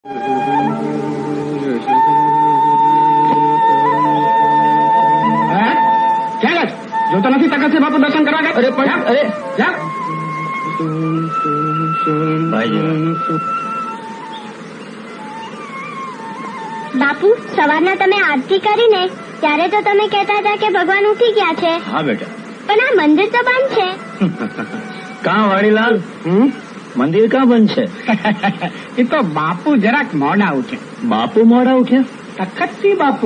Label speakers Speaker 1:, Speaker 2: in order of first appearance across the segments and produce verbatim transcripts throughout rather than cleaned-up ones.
Speaker 1: જોતો નથી તકત છે બાપુ દર્શન કરવા ગયા? અરે પણ અરે જા
Speaker 2: બાપુ, સવારના તમે આરતી કરીને ત્યારે તો તમે કહેતા હતા કે ભગવાન ઉઠી ગયા છે.
Speaker 3: હા બેટા,
Speaker 2: પણ આ મંદિર તો બંધ છે.
Speaker 3: કાં વાડીલાલ, મંદિર કાં બંધ છે?
Speaker 1: એ તો બાપુ જરાક મોડા ઉઠે.
Speaker 3: બાપુ મોડા ઉઠ્યા?
Speaker 1: તખતસિંહ બાપુ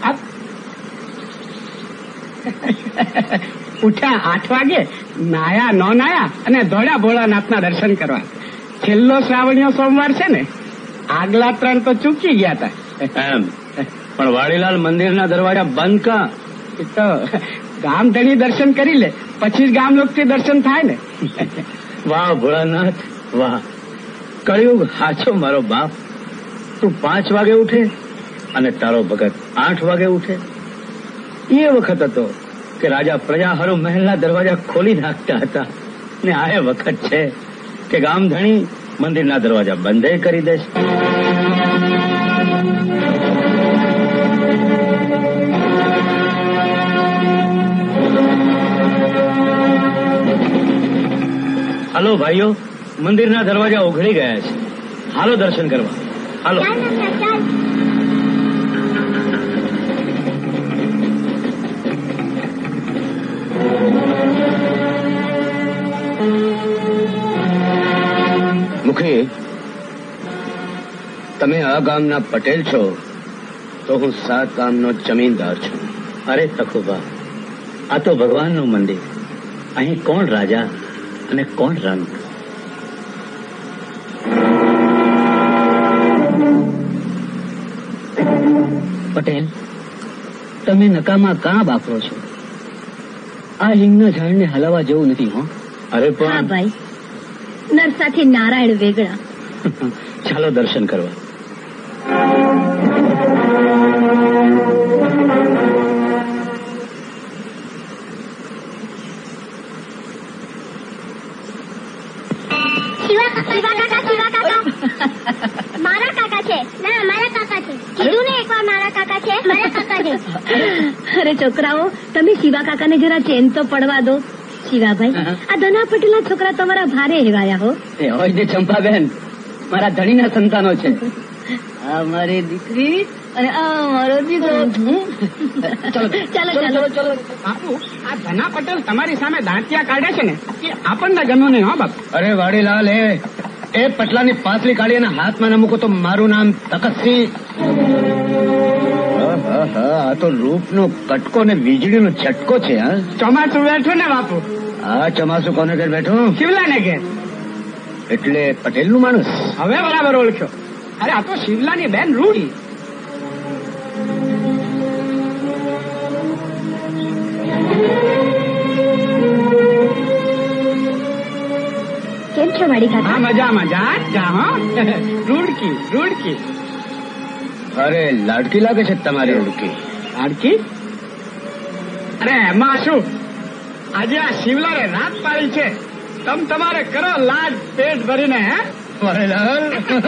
Speaker 1: ઉઠ્યા આઠ વાગે, નાયા નો નાયા અને દોડ્યા ભોળાનાથના દર્શન કરવા. છેલ્લો શ્રાવણીયો સોમવાર છે ને, આગલા ત્રણ તો ચૂકી ગયા હતા.
Speaker 3: એમ? પણ વાડીલાલ, મંદિરના દરવાજા બંધ કાં?
Speaker 1: એ તો ગામ ધણી દર્શન કરી લે પછી જ ગામ લોકથી દર્શન થાય ને.
Speaker 3: વાહ ભોળાનાથ વાહ! કળિયુગ હાચો મારો બાપ. તું પાંચ વાગે ઉઠે અને તારો ભગત આઠ વાગે ઉઠે. એ વખત હતો કે રાજા પ્રજા હરો મહેલના દરવાજા ખોલી નાખતા હતા, ને આ એ વખત છે કે ગામ ધણી મંદિરના દરવાજા બંધ કરી દેશે. હાલો ભાઈઓ, મંદિરના દરવાજા ઉઘડી ગયા છે. હાલો દર્શન કરવા. હાલો. મુખી, તમે આ ગામના પટેલ છો તો હું સાત ગામનો જમીનદાર છું. અરે તખુબા, આ તો ભગવાનનું મંદિર. અહીં કોણ રાજા અને કોણ રંગ? પટેલ, તમે નકામા કાં બાપરો છો? આ હિંગના ઝાડને હલાવવા જેવું નથી. હો અરે પણ
Speaker 2: ભાઈ, નરસાથી નારાયણ વેગળા.
Speaker 3: ચાલો દર્શન કરવા.
Speaker 2: મારા કાકા છે. ના, મારા કાકા છે. કીધું ને એકવાર મારા કાકા છે. મારા કાકા છે. અરે છોકરાઓ, તમે શિવા કાકાને જરા ચેન તો પડવા દો. શિવાભાઈ, આ ધના પટેલના છોકરા તમારા ભારે હેવાયા હો.
Speaker 3: એ હોય ને ચંપાબેન, મારા ધણીના સંતાનો છે. આ મારી દીકરી અને આ મારો દીકરો.
Speaker 2: ચાલો ચાલો ચાલો.
Speaker 1: બાપુ, આ ધના પટેલ તમારી સામે દાંતિયા કાઢે છે ને, એ આપણને ગમ્યું નહીં. હો બાપ.
Speaker 3: અરે વાડીલાલ, એ એ પટલાની પાતળી કાઢી અને હાથમાં ના મૂકો તો મારું નામ તખતસિંહ. આ તો રૂપનો કટકો ને વીજળીનો ઝટકો છે. હા,
Speaker 1: ચોમાસું બેઠું ને બાપુ.
Speaker 3: આ ચોમાસું કોને ઘેર બેઠું?
Speaker 1: શિવલાને ઘેર.
Speaker 3: એટલે પટેલનું માણસ.
Speaker 1: હવે બરાબર ઓળખ્યો. અરે આ તો શિવલાની બેન રૂડી.
Speaker 2: કેમ છો વાડી કાકા?
Speaker 1: હા, મજા મજા. જા હો. રૂડકી રૂડકી.
Speaker 3: અરે લાડકી લાગે છે તમારી રૂડકી.
Speaker 1: લાડકી? અરે એમાં શું, આજે આ શિવલાએ રાત પાડી છે. તમ તમારે કરો લાડ પેટ ભરીને. હે
Speaker 3: વરેલાલ,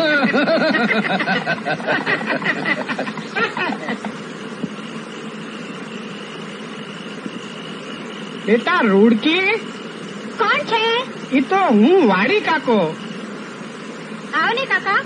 Speaker 1: બેટા રૂડકી
Speaker 2: કોણ છે?
Speaker 1: એ તો હું વાડી કાકો.
Speaker 2: આવો ને કાકા.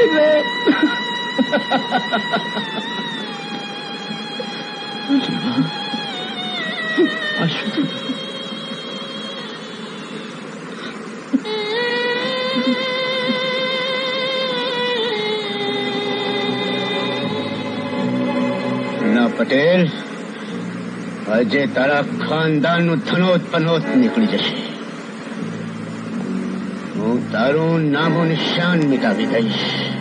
Speaker 3: ના પટેલ, આજે તારા ખાનદાનનું થનોત પનોત નીકળી જશે. હું તારું નામો નિશાન મિટાવી દઈશ.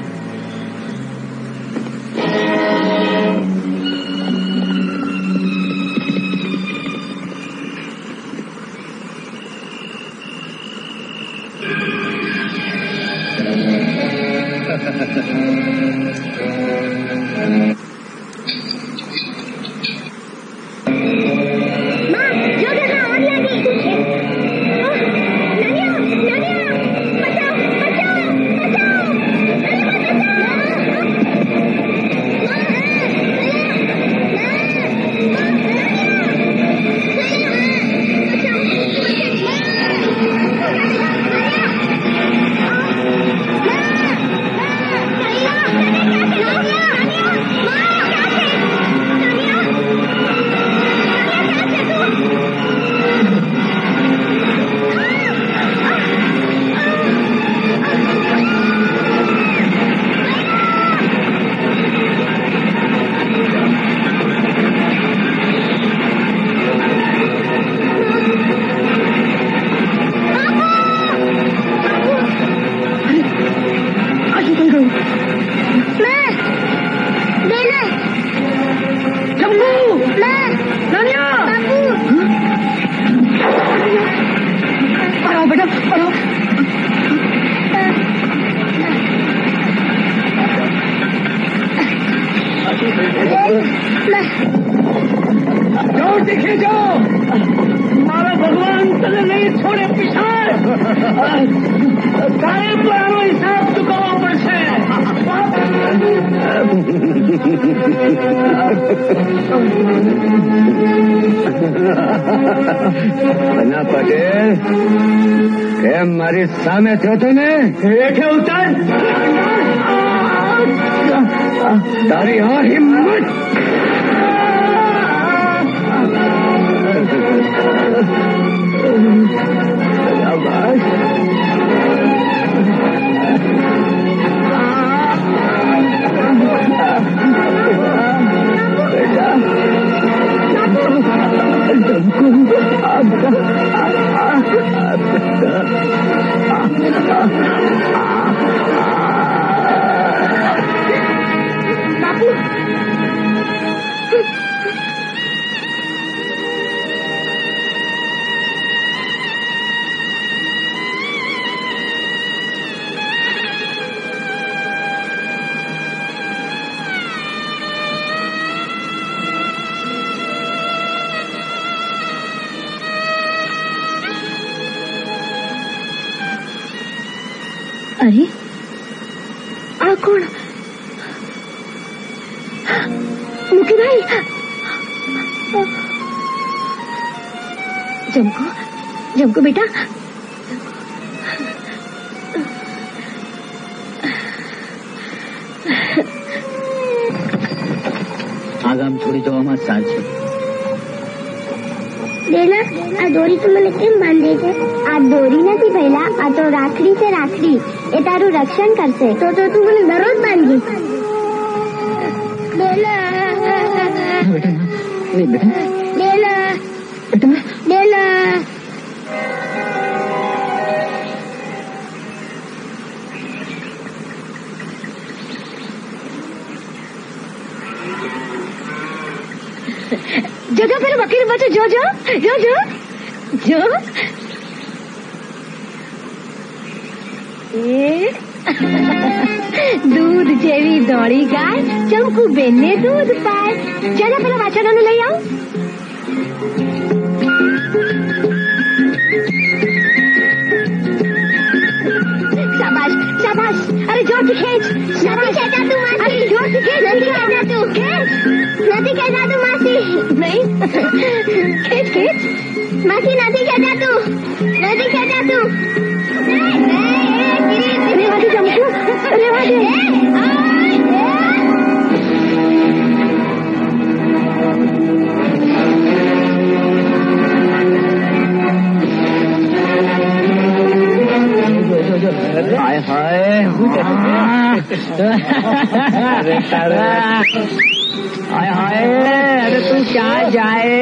Speaker 4: ના પટેલ, કેમ મારી સામે થયો તો ને? હેઠે ઉતર. તારી આ હિંમત!
Speaker 2: अरे आ कौन? मुकी भाई, जमको जमको बेटा,
Speaker 3: આગામ છોડી જવામાં સાંજ છે.
Speaker 2: બેલા, આ દોરી તું મને કેમ બાંધે છે? આ દોરી નથી ભઈલા, આ તો રાખડી છે. રાખડી એ તારું રક્ષણ કરશે. તો તો તું મને દરરોજ બાંધીશ. બેલા
Speaker 3: બેટા, નહીં બેટા,
Speaker 2: બેલા
Speaker 3: બેટા,
Speaker 2: બેલા. जो जो पेलो वकील बच्चो, जो जो जो जो जो दूध जेवी दौड़ी गाय चमकू बेन ने दूध पाए. चलो पेला वाचना ने लई आओ. शाबाश शाबाश. अरे जोर से खींच. शाबाश. कहता तू मासी. जोर से खींच. नहीं कहता तू. खींच. नहीं कहता तू मासी. नहीं खींच खींच. मासी नहीं कहता तू. नहीं कहता तू. नहीं नहीं. रेवा दे चमकू. रेवा दे.
Speaker 3: हाय हाय हाय हाय, अरे तू क्या जाए?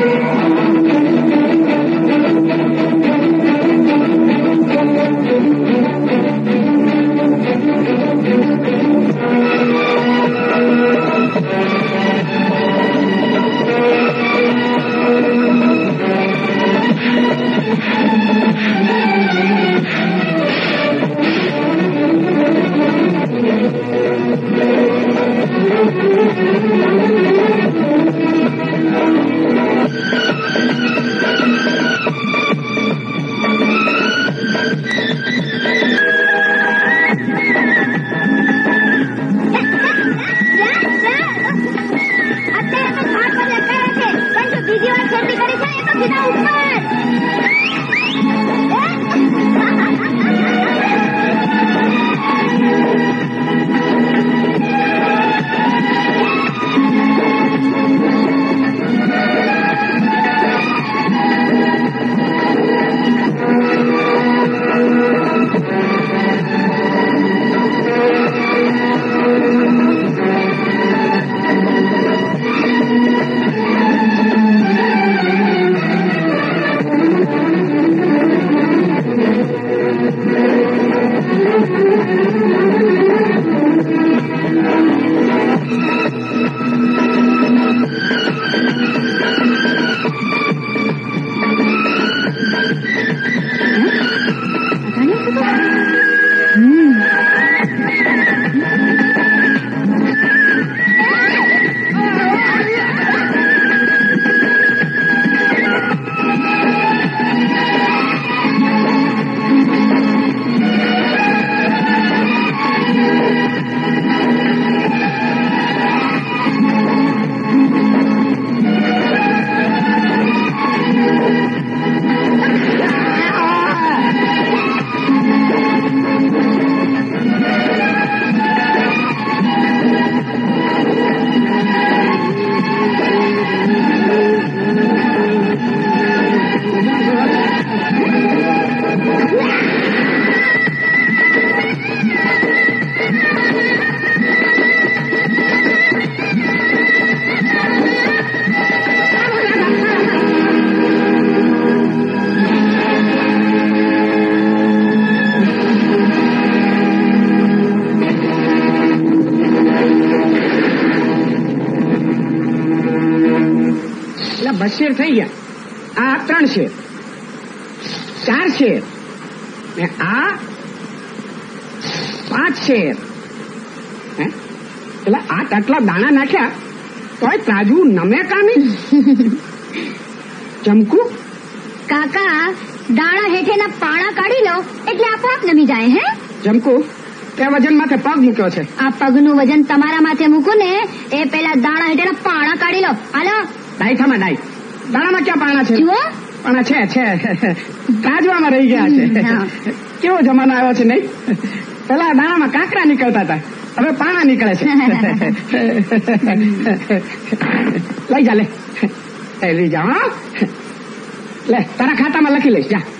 Speaker 1: બસ શેર થઈ ગયા. આ ત્રણ શેર, ચાર શેર ને આ પાંચ શેર. એટલે આઠ આટલા દાણા નાખ્યા તોય તાજું નમે કામી. ચમકુ
Speaker 2: કાકા, દાણા હેઠેના પાણા કાઢી લો એટલે આપોઆપ નમી જાય. હે
Speaker 1: ચમકુ, તે વજન માથે પગ મૂક્યો છે.
Speaker 2: આ પગનું વજન તમારા માથે મૂકું ને એ પેલા દાણા હેઠેના પાણા કાઢી લો. હાલો
Speaker 1: ડાઈ થામાં ડાઈ. દાણામાં ક્યાં પાણા છે?
Speaker 2: જુઓ,
Speaker 1: પાણા છે છે કાજવામાં રહી ગયા છે. કેવો જમાનો આવ્યો છે નહીં? પેલા દાણામાં કાંકરા નીકળતા હતા, હવે પાણા નીકળે છે. લઈ જા, લે લઈ જા. હા લે, તારા ખાતામાં લખી લઈશ. જા.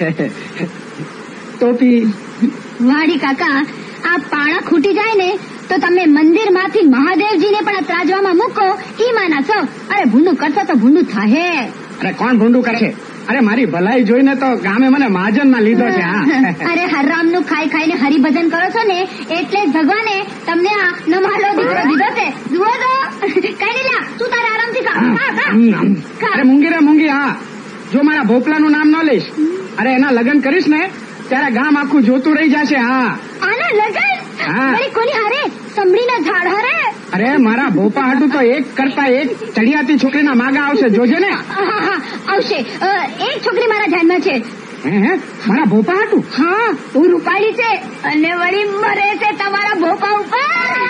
Speaker 1: ટોપી
Speaker 2: વાડી કાકા, આ પાણા ખૂટી જાય ને તો તમે મંદિર માંથી મહાદેવજીને પણ ત્રાજવામાં મૂકો ઈ માના છો. અરે ભૂંડું કરશો તો ભૂંડું થાહે.
Speaker 1: અરે કોણ ભૂંડું કરે? અરે મારી ભલાઈ જોઈને તો ગામે મને મહાજન માં લીધો છે.
Speaker 2: અરે હરરામ નું ખાઈ ખાઈને હરિભજન કરો છો ને એટલે જ ભગવાને તમને આ નમાલો દીકરો દીધો છે. જુઓ તો કઈ નહીં, તું તારે આરામથી ખા.
Speaker 1: અરે મૂંગી રે મૂંગી, હા જો મારા ભોપલાનું નામ ન લઈશ, અરે એના લગ્ન કરીશ ને ત્યારે ગામ આખું જોતું રહી જશે. હા
Speaker 2: આના લગન? અરે કોની હારે? સમડીના ઝાડ હારે?
Speaker 1: અરે મારા ભોપા હાટું તો એક કરતા એક ચડિયાતી છોકરીના માગા આવશે, જોજે ને.
Speaker 2: આવશે. એક છોકરી મારા ધ્યાનમાં છે.
Speaker 1: હે મારા ભોપા હાટું?
Speaker 2: હા, હું રૂપાળી છે અને વળી મરે છે તમારા ભોપા ઉપર.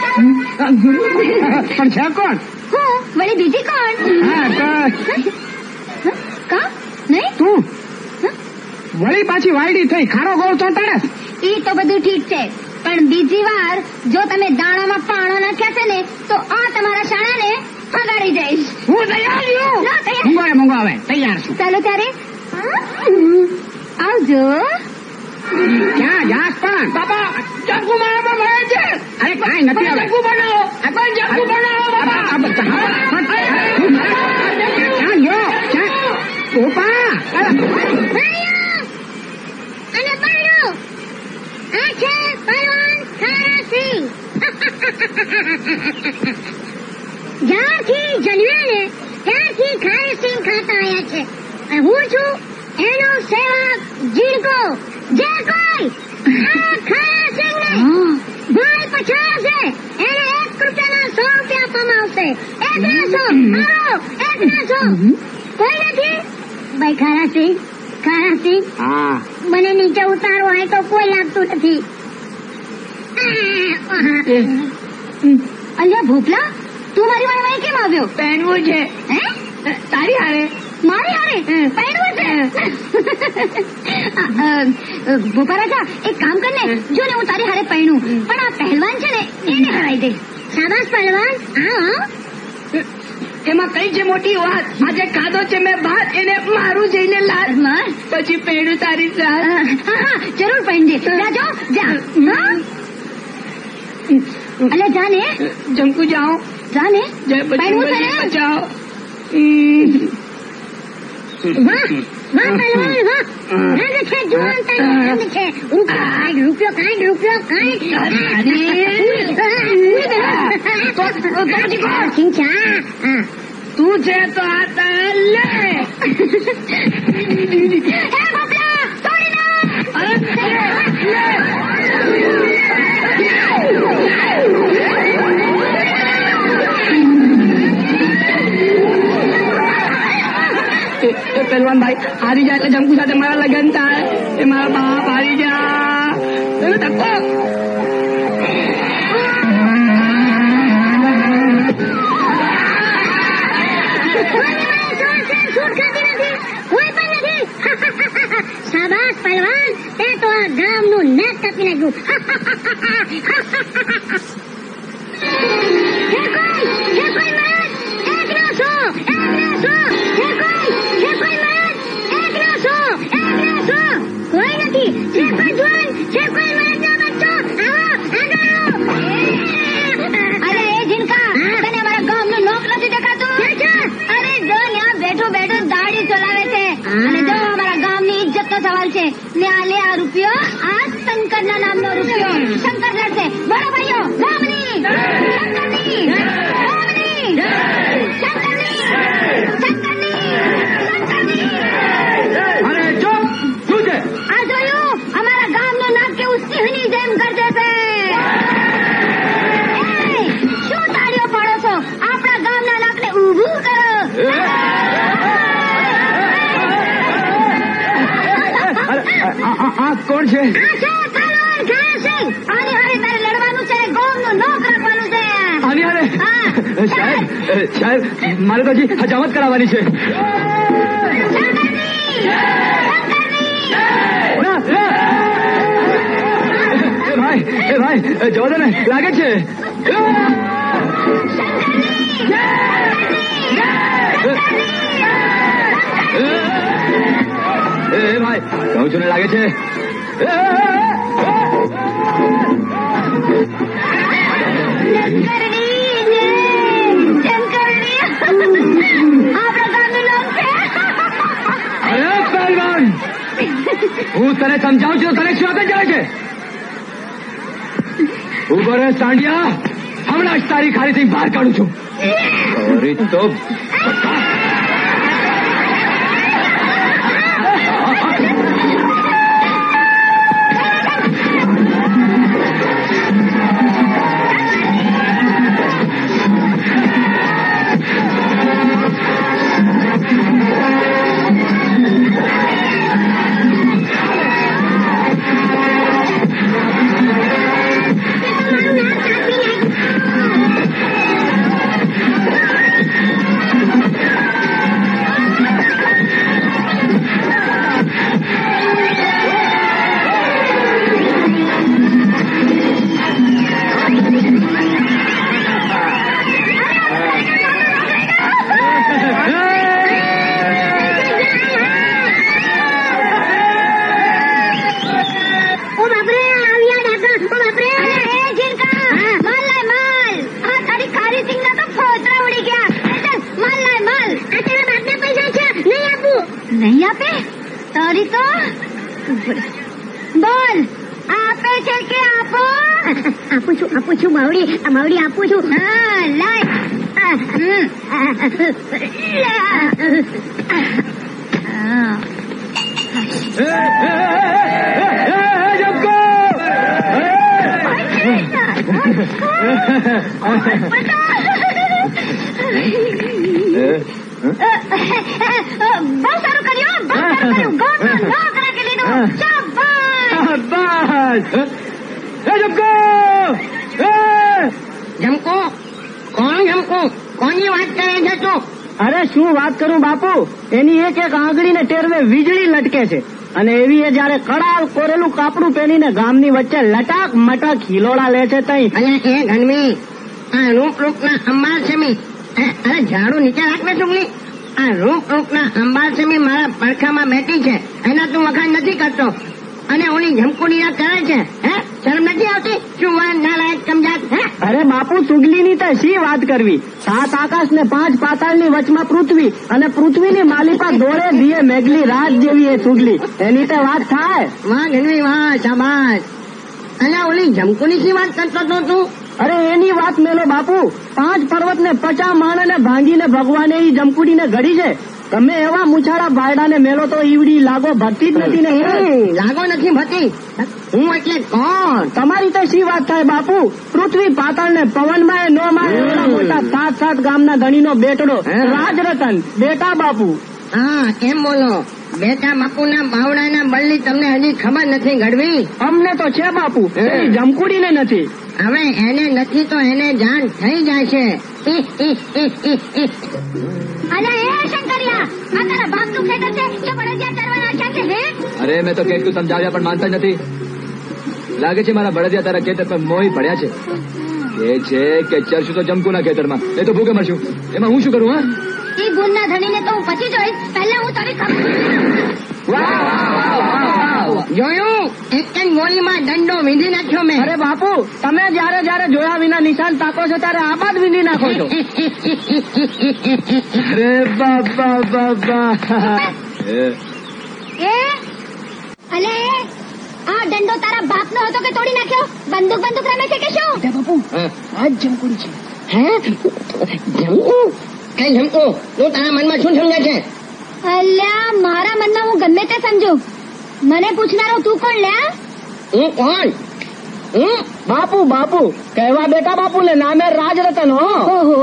Speaker 1: પણ છે કોણ?
Speaker 2: હું વળી બીજી કોણ?
Speaker 1: હા તો
Speaker 2: કા નહીં
Speaker 1: તું વળી પાછી વાયડી થઈ ખારો ગોળ ચોંટાડે.
Speaker 2: ઈ તો બધું ઠીક છે, પણ બીજી વાર જો તમે દાણામાં પાણો નાખ્યા છે ને તો આ તમારા શાળાને ફગાડી જઈશ.
Speaker 1: હું તૈયાર છું.
Speaker 2: ના, તૈયાર.
Speaker 1: મૂંગો રે મૂંગો, હવે તૈયાર છું.
Speaker 2: ચાલો ત્યારે આવજો.
Speaker 1: ક્યાં જાસ પણ?
Speaker 5: બાપા જંકુ મારામાં ભરે છે.
Speaker 1: અરે કાંઈ નથી હવે.
Speaker 5: જંકુ બનાવો આપણે જંકુ બનાવો બાપા.
Speaker 1: ક્યાં ગયો? ક્યાં? ઓપા!
Speaker 2: અને બહેનો આ છે પહેલવાન ખારાસિંહ. જ્યારથી જન્મ્યા ને ત્યારથી ખારાસિંહ ખાતા આવ્યા છે. અને હું છું એનો સેવક જીણકો. જે કોઈ આ ખારાસિંહને ભાઈ પછાડશે એને એક રૂપિયાના સો રૂપિયા આપવામાં આવશે. એકનાસો મારો એકનાસો. કોઈ નથી ભાઈ ખારાસિંહ? ખારાસિંહ
Speaker 1: હા,
Speaker 2: મને નીચે ઉતારો હોય તો કોઈ લાગતું નથી. અલ્યા ભોપલા, તું મારી વાળવાએ કેમ આવ્યો?
Speaker 5: પહેરવું છે.
Speaker 2: હે?
Speaker 5: તારી હારે
Speaker 2: મારી હારે પહેરવું છે? ભોપા રાજા, એક કામ કર ને, જો ને હું તારી હારે પહેરું, પણ આ પહેલવાન છે ને એને હરાઈ દે. શાબાશ પહેલવાન. હા,
Speaker 5: એમાં કઈ છે મોટી વાત? આજે ખાધો છે મેં ભાત, એને મારું જઈને લાડ માર, પછી પહેરું તારી સાથ.
Speaker 2: હા હા જરૂર પહેરજે. રાજો જા. હા? અલે જા ને.
Speaker 5: જંકુ જાઓ.
Speaker 2: જા ને.
Speaker 5: જય
Speaker 2: પહેરવું છે ને?
Speaker 5: બચાવો.
Speaker 2: વાહ વાહ પહેલવાન વાહ. રંગ છે જુવાન તારો રંગ છે. રૂપિયો કાઢ રૂપિયો કાઢ રૂપિયો કાઢ. સિંચા. હા
Speaker 5: તું છે તો આ તાર લે.
Speaker 2: હે બાપલા તોડી નાખ.
Speaker 5: અરે એ પહેલવાન ભાઈ હારી જાય એટલે જંકુ સાથે મારા લગ્ન થાય. એ મારા બાપ હારી જા. ધક્કો.
Speaker 2: શાબાશ પહેલવાન, તે તો આ ગામનું નેક કાપી નાખ્યું. હે કોઈ હે કોઈ મરદ એકનાસો એકનાસો. હે કોઈ હે કોઈ મરદ એકનાસો એકનાસો. કોઈ નથી. છે કોઈ જુવાન છે કોઈ મરદનો બચ્ચો. આવો આગળ આવો. અરે એ જીનકા, તને અમારા ગામનું નોક નથી દેખાતું? અરે જો ત્યાં બેઠો બેઠો દાઢી ચલાવે છે. અને જો અમારા ગામની ઇજ્જત નો સવાલ છે. ને આ લે આ રૂપિયો, આ શંકરના નામનો રૂપિયો. શંકર લડશે. બોલો ભાઈઓ, ગામની શંકરની ગામની શંકરની શંકરની શંકરની.
Speaker 4: અરે ચૂપ! શું છે?
Speaker 2: આ જોયું? અમારા ગામનું નાક કેવું સિંહની જેમ ગરજે છે. એ, શું તાળીઓ પાડો છો? આપણા ગામના નાકને ઊભું કરો.
Speaker 4: આ કોણ છે?
Speaker 2: આ છે પહેલવાન ખારાસિંહ. આની હારે તારે લડવાનું છે. ગામનું નોક રાખવાનું છે.
Speaker 4: આની હારે?
Speaker 2: હા.
Speaker 4: સાહેબ સાહેબ મારે તો હજી હજામત કરાવવાની છે.
Speaker 2: શંકરની શંકરની.
Speaker 4: ના, ના. એ ભાઈ એ ભાઈ જવા દો ને, લાગે છે. એ ભાઈ કહું છું ને, લાગે છે. અરે પહેલવાન, હું તને સમજાવું છું, તને શું આપે જાય છે? ઉભો રે સાંડિયા, હમણાં જ તારી ખાલીથી બહાર કાઢું છું. અરે તો
Speaker 2: નહીં આપે તારી તો બોલ આપે છે કે આપો આપું છું આપું છું માવડી માવડી આપું છું હા લાય બહુ સારું કર્યું બહુ સારું કર્યું ગો તો નો કરા કે લીધું શાબાશ
Speaker 1: જમકો
Speaker 5: જમકો કોણ જમકો કોની વાત કરે છે તું?
Speaker 1: અરે શું વાત કરું બાપુ, એની એક એક આંગળીને ટેરવે વીજળી લટકે છે અને એવી એ જયારે કડાલ કોરેલું કાપડું પહેરીને ગામની વચ્ચે લટાક મટાક હિલોડા લે છે તઈ.
Speaker 5: અને એ ઘનવી આ રૂપ રૂપના અંબાર છમી અરે ઝાડુ નીચે રાખને ચુગલી. આ રૂપ રૂપના અંબાર છમી મારા પડખામાં બેઠી છે એના તું વખાણ નથી કરતો અને ઓલી જમકુડી ના કરે છે. હે શરમ નથી આવતી? શું વાન નાલાયક સમજાત? હે
Speaker 1: અરે બાપુ ચુગલીની તો શી વાત કરવી, સાત આકાશ ને પાંચ પાતાળની વચમાં પૃથ્વી અને પૃથ્વીની માલિકા દોડે દીએ મેઘલી રાત જેવી એ ચુગલી, એની તો વાત થાય.
Speaker 5: વાહ ઘનવી વાહ શાબાશ. અને ઓલી જમકુડી શી વાત કરતો તો તું?
Speaker 1: અરે એની વાત મેલો બાપુ, પાંચ પર્વત ને પચા માણને ભાંગીને ભગવાને ઈ જમકુડીને ઘડી છે. તમે એવા મુછાળા ભાયડાને મેલો તો ઈવડી લાગો ભરતી જ નથી ને.
Speaker 5: લાગો નથી ભરતી હું એટલે કોણ?
Speaker 1: તમારી તો શી વાત થાય બાપુ, પૃથ્વી પાતાળ ને પવનમાં નો મારે એવડા મોટા સાત સાત ગામના ધણીનો બેટડો રાજરતન બેટા બાપુ.
Speaker 5: હા એમ બોલો. બેટા બાપુના બાવડાના બળની તમને હજી ખબર નથી ઘડવી?
Speaker 1: અમને તો છે બાપુ, એની જમકુડીને નથી.
Speaker 5: હવે એને નથી તો એને જાણ થઈ જાય છે.
Speaker 2: અરે એ શંકરિયા, આ તારા બાપનું ખેતર છે કે બળદિયા ચરવાના છે કે હે?
Speaker 4: અરે મેં તો કેટલું સમજાવ્યા પણ માનતા જ નથી. લાગે છે મારા બળદિયા તારા ખેતર પર મોહી પડ્યા છે. એ છે કે ચરશું તો જમકુના ખેતરમાં, એ તો ભૂખે મરશું. એમાં હું શું કરું? હા
Speaker 2: એ ગુણના ધણીને તો હું પછી જોઈશ, પહેલા હું તારી ખબર.
Speaker 5: જોયું? એક જ ગોળીમાં દંડો વીંધી નાખ્યો મેં.
Speaker 1: અરે બાપુ, તમે જયારે જયારે જોયા વિના નિશાન તાકો છો ત્યારે આબાદ વીંધી નાખો છો. અરે બાબા બાબા.
Speaker 2: એ અલે આ દંડો તારા બાપનો હતો કે તોડી નાખ્યો? બંદૂક બંદૂક રમે છે કે શું?
Speaker 5: બાપુ આ જમકુડી છે. હે જમકુ? કઈ જમકુ? તું તારા મનમાં શું સમજે છે?
Speaker 2: અલ્યા મારા મનમાં હું ગમે તે સમજુ, મને પૂછનારો તું કોણ લ્યા?
Speaker 5: હું કોણ? હું
Speaker 1: બાપુ બાપુ કહેવા બેટા બાપુ ને નામે રાજરતન. હો
Speaker 2: ઓહો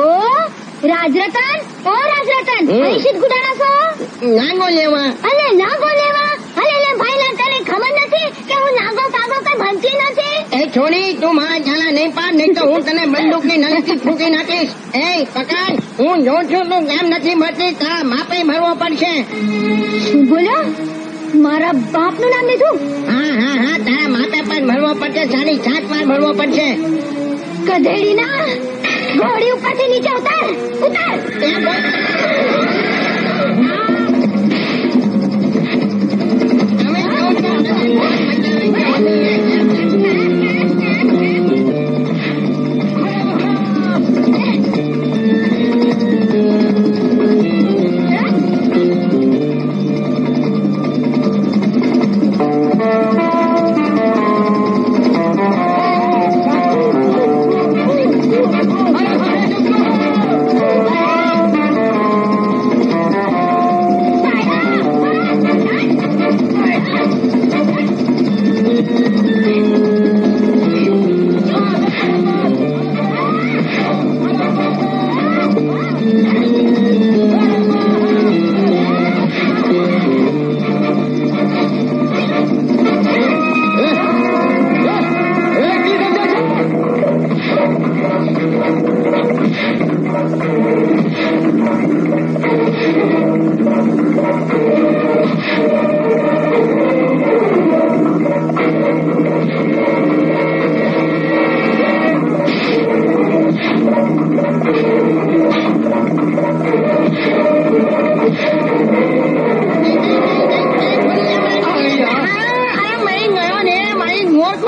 Speaker 2: રાજરતન. ઓ રાજરતન પૈસા ગુડાણા છો?
Speaker 5: નાગો લેવા.
Speaker 2: અલે નાગો લેવા? અલે લે ભાઈ ના તને ખબર નથી કે હું નાગો કાગો કઈ ભણતી નથી?
Speaker 5: એ છોડી તું મારા જાલા નહીં પાડ, નહીં તો હું તને બંદૂકની નળીથી ફૂંકી નાખીશ. એ પકડ, હું જોઉં છું તું કેમ નથી ભરતી, તારા માપે ભરવો પડશે.
Speaker 2: શું બોલ્યો? મારા બાપનું નામ લીધું?
Speaker 5: હા હા હા તારા માપે પણ ભરવો પડશે, સાડી સાત વાર ભરવો પડશે.
Speaker 2: ગધેડી ના ઘોડી ઉપરથી નીચે ઉતાર ઉતાર.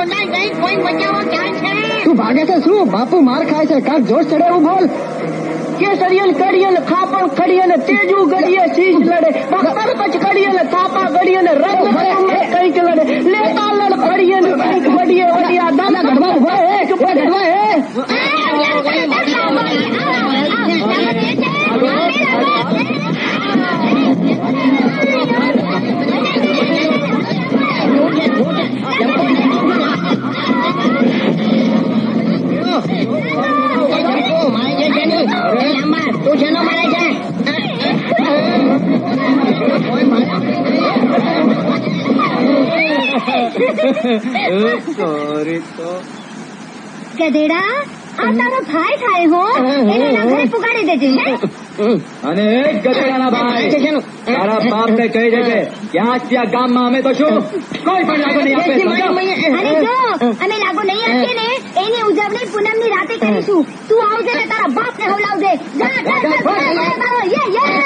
Speaker 1: તું ભાગે છે શું? બાપુ માર ખાય છે, કાંક જોશ ચડે એવું બોલ. કેસરિયન કડીએ ખાપણ ખડીએ ને તેજુ ગડીએ શીશ લડે બખ્તર કચ કડીએ ને થાપા ગડીએ ને રંગ કઈક લડે લેતા લડ ખડીએ ને કઈક વડીએ વડિયા દાદા ગઢવા ઉભા હે ચૂપ ગઢવા હે તું જેનો મારે છે
Speaker 2: ગધેડા આ તારો ભાઈ થાય હો એને એના ઘરે પુગાડી દેજે હે
Speaker 4: અને એક ગધેડાના ભાઈ તારા બાપને કહી દેજે ત્યાં ત્યાં ગામમાં અમે તો શું કોઈ પણ લાગુ નહીં આપે
Speaker 2: અને જો અમે લાગુ નહીં આપીએ ને એની ઉજવણી પૂનમની રાતે કરીશું તું આવજે ને તારા બાપને હવલાવજે જા જા યે યે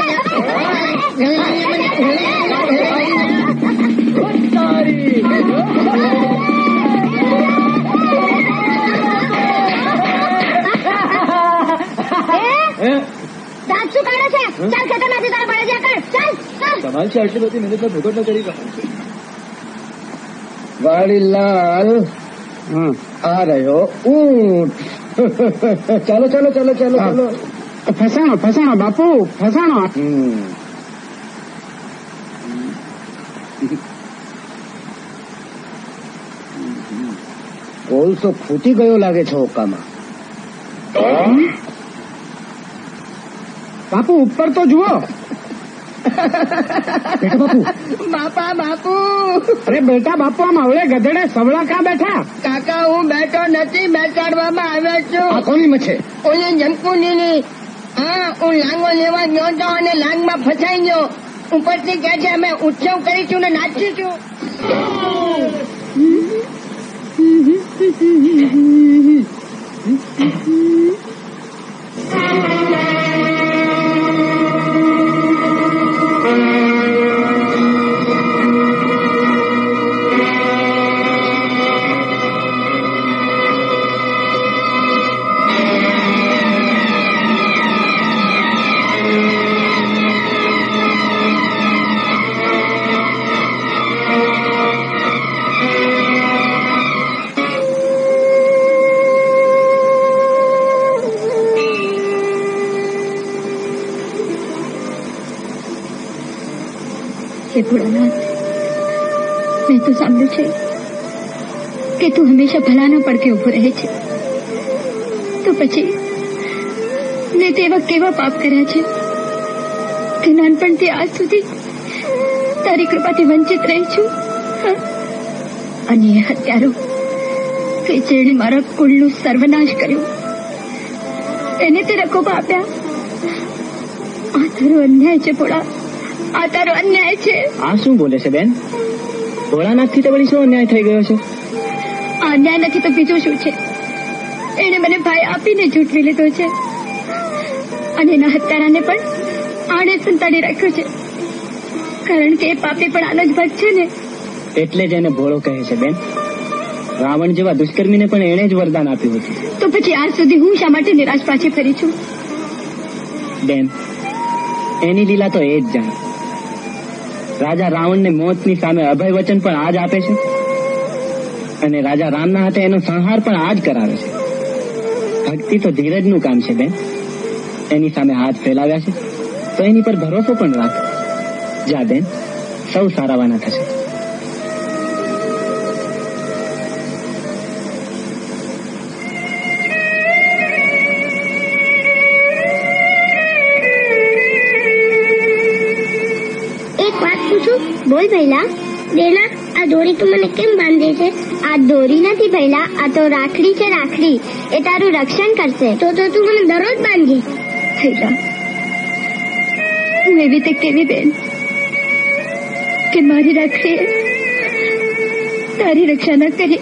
Speaker 2: દાંત શું કાઢે છે ચાલ ખેતરમાંથી તારા પડે છે કર ચાલ ચાલ
Speaker 4: કમાલ છે આટલી બધી મહેનત ભેગો ન કરી
Speaker 1: વાડીલાલ આ રહ્યો ઊંટ ચાલો ચાલો ચાલો ચાલો ચાલો ફસાણો ફસાણો બાપુ ફસાણો કોલસો ફૂટી ગયો લાગે છે ઓકામાં બાપુ ઉપર તો જુઓ બેટા બાપુ
Speaker 5: બાપા બાપુ
Speaker 1: અરે બેટા બાપુ આમ હવળે ગધેડે સવળા કા બેઠા
Speaker 5: કાકા હું બેઠો નથી બેસાડવામાં આવ્યો છું
Speaker 1: આ કોની મચ્છે
Speaker 5: ઓલી જમકુની હા હું લાંગો લેવા ગયો તો અને લાંગમાં ફસાઈ ગયો ઉપરથી કહે છે અમે ઉત્સવ કરીશું ને નાચીશું
Speaker 2: હે ભોળાનાથ મેં તો સાંભળ્યું છે કે તું હંમેશા ભલાના પડકે ઉભો રહે છે તો પછી મેં તેવા કેવા પાપ કર્યા છે કે નાનપણથી આજ સુધી તારી કૃપાથી વંચિત રહી છું અને એ હત્યારો કે જેણે મારા કુળનું સર્વનાશ કર્યું એને તે રકોબા આપ્યા આ તારો અન્યાય છે ભોળા આ તારો અન્યાય છે
Speaker 1: આ શું બોલે છે બેન ભોળાનાથ થી તો વળી શું અન્યાય થઈ ગયો છે
Speaker 2: આ અન્યાય નથી તો બીજું શું છે એને મને ભાઈ આપીને ઝૂંટવી લીધો છે અને એના હત્યારાને પણ આણે સંતાડી રાખ્યો છે કારણ કે એ પાપી પણ આનો જ ભક્ત છે ને
Speaker 1: એટલે જ એને ભોળો કહે છે બેન રાવણ જેવા દુષ્કર્મીને પણ એણે જ વરદાન આપ્યું હતું
Speaker 2: તો પછી આજ સુધી હું શા માટે નિરાશ પાછી ફરી છું
Speaker 1: બેન એની લીલા તો એ જ જાણે રાજા રાવણને મોતની સામે અભય વચન પણ આ જ આપે છે અને રાજા રામના હાથે એનો સંહાર પણ આ જ કરાવે છે ભક્તિ તો ધીરજનું કામ છે બેન એની સામે હાથ ફેલાવ્યા છે તો એની પર ભરોસો પણ રાખ જા બેન સૌ સારાવાના થશે
Speaker 2: બોલ ભૈલા બેલા આ દોરી તું મને કેમ બાંધે છે આ દોરી નથી ભૈલા આ તો રાખડી છે રાખડી એ તારું રક્ષણ કરશે તો તો તું મને દરરોજ બાંધી ભૈલા હું એવી તે કેવી બેન કે મારી રાખડી તારી રક્ષા ન કરી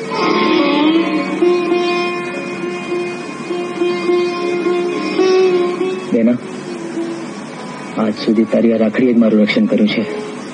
Speaker 1: બેના આજ સુધી તારી આ રાખડીએ જ મારું રક્ષણ કર્યું છે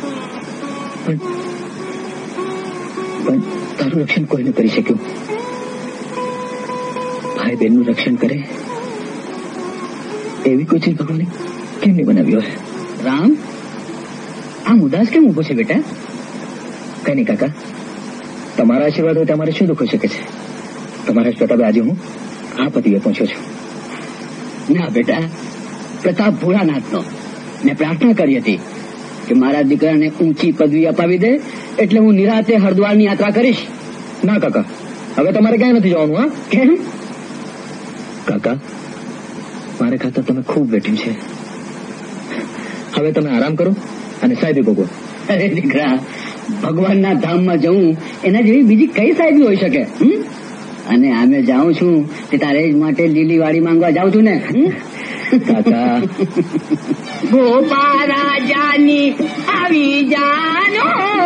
Speaker 1: પણ તારું રક્ષણ કોઈ ન કરી શક્યું ભાઈ બહેનનું રક્ષણ કરે
Speaker 4: એવી કોઈ ચીજ ભગવાને કેમ નહીં બનાવ્યો હે?
Speaker 1: રામ આમ ઉદાસ કેમ ઉભો છે બેટા?
Speaker 4: કઈ નહીં કાકા, તમારા આશીર્વાદ હોય તમારે શું દુઃખ શકે છે? તમારા પ્રતાપે આજે હું આ પતિએ પહોંચ્યો છું.
Speaker 1: ના બેટા, પ્રતાપ ભોળાનાથનો મેં પ્રાર્થના કરી હતી કે મારા દીકરાને ઊંચી પદવી અપાવી દે એટલે હું નિરાતે હરિદ્વારની યાત્રા કરીશ.
Speaker 4: ના કાકા, હવે તમારે ક્યાંય નથી જવાનું. હા
Speaker 1: કેમ?
Speaker 4: કાકા, મારે ખાતર તમે ખૂબ વેઠ્યું છે. હવે તમે આરામ કરો અને સાહેબી ભોગવો.
Speaker 1: અરે દીકરા, ભગવાનના ધામમાં જવું એના જેવી બીજી કઈ સાહેબી હોઈ શકે? હમ? અને આમે જાઉં છું તે તારે જ માટે લીલી વાડી માંગવા જાઉં છું ને.
Speaker 4: કાકા,
Speaker 5: ગોપા રાજાની આવી જાનો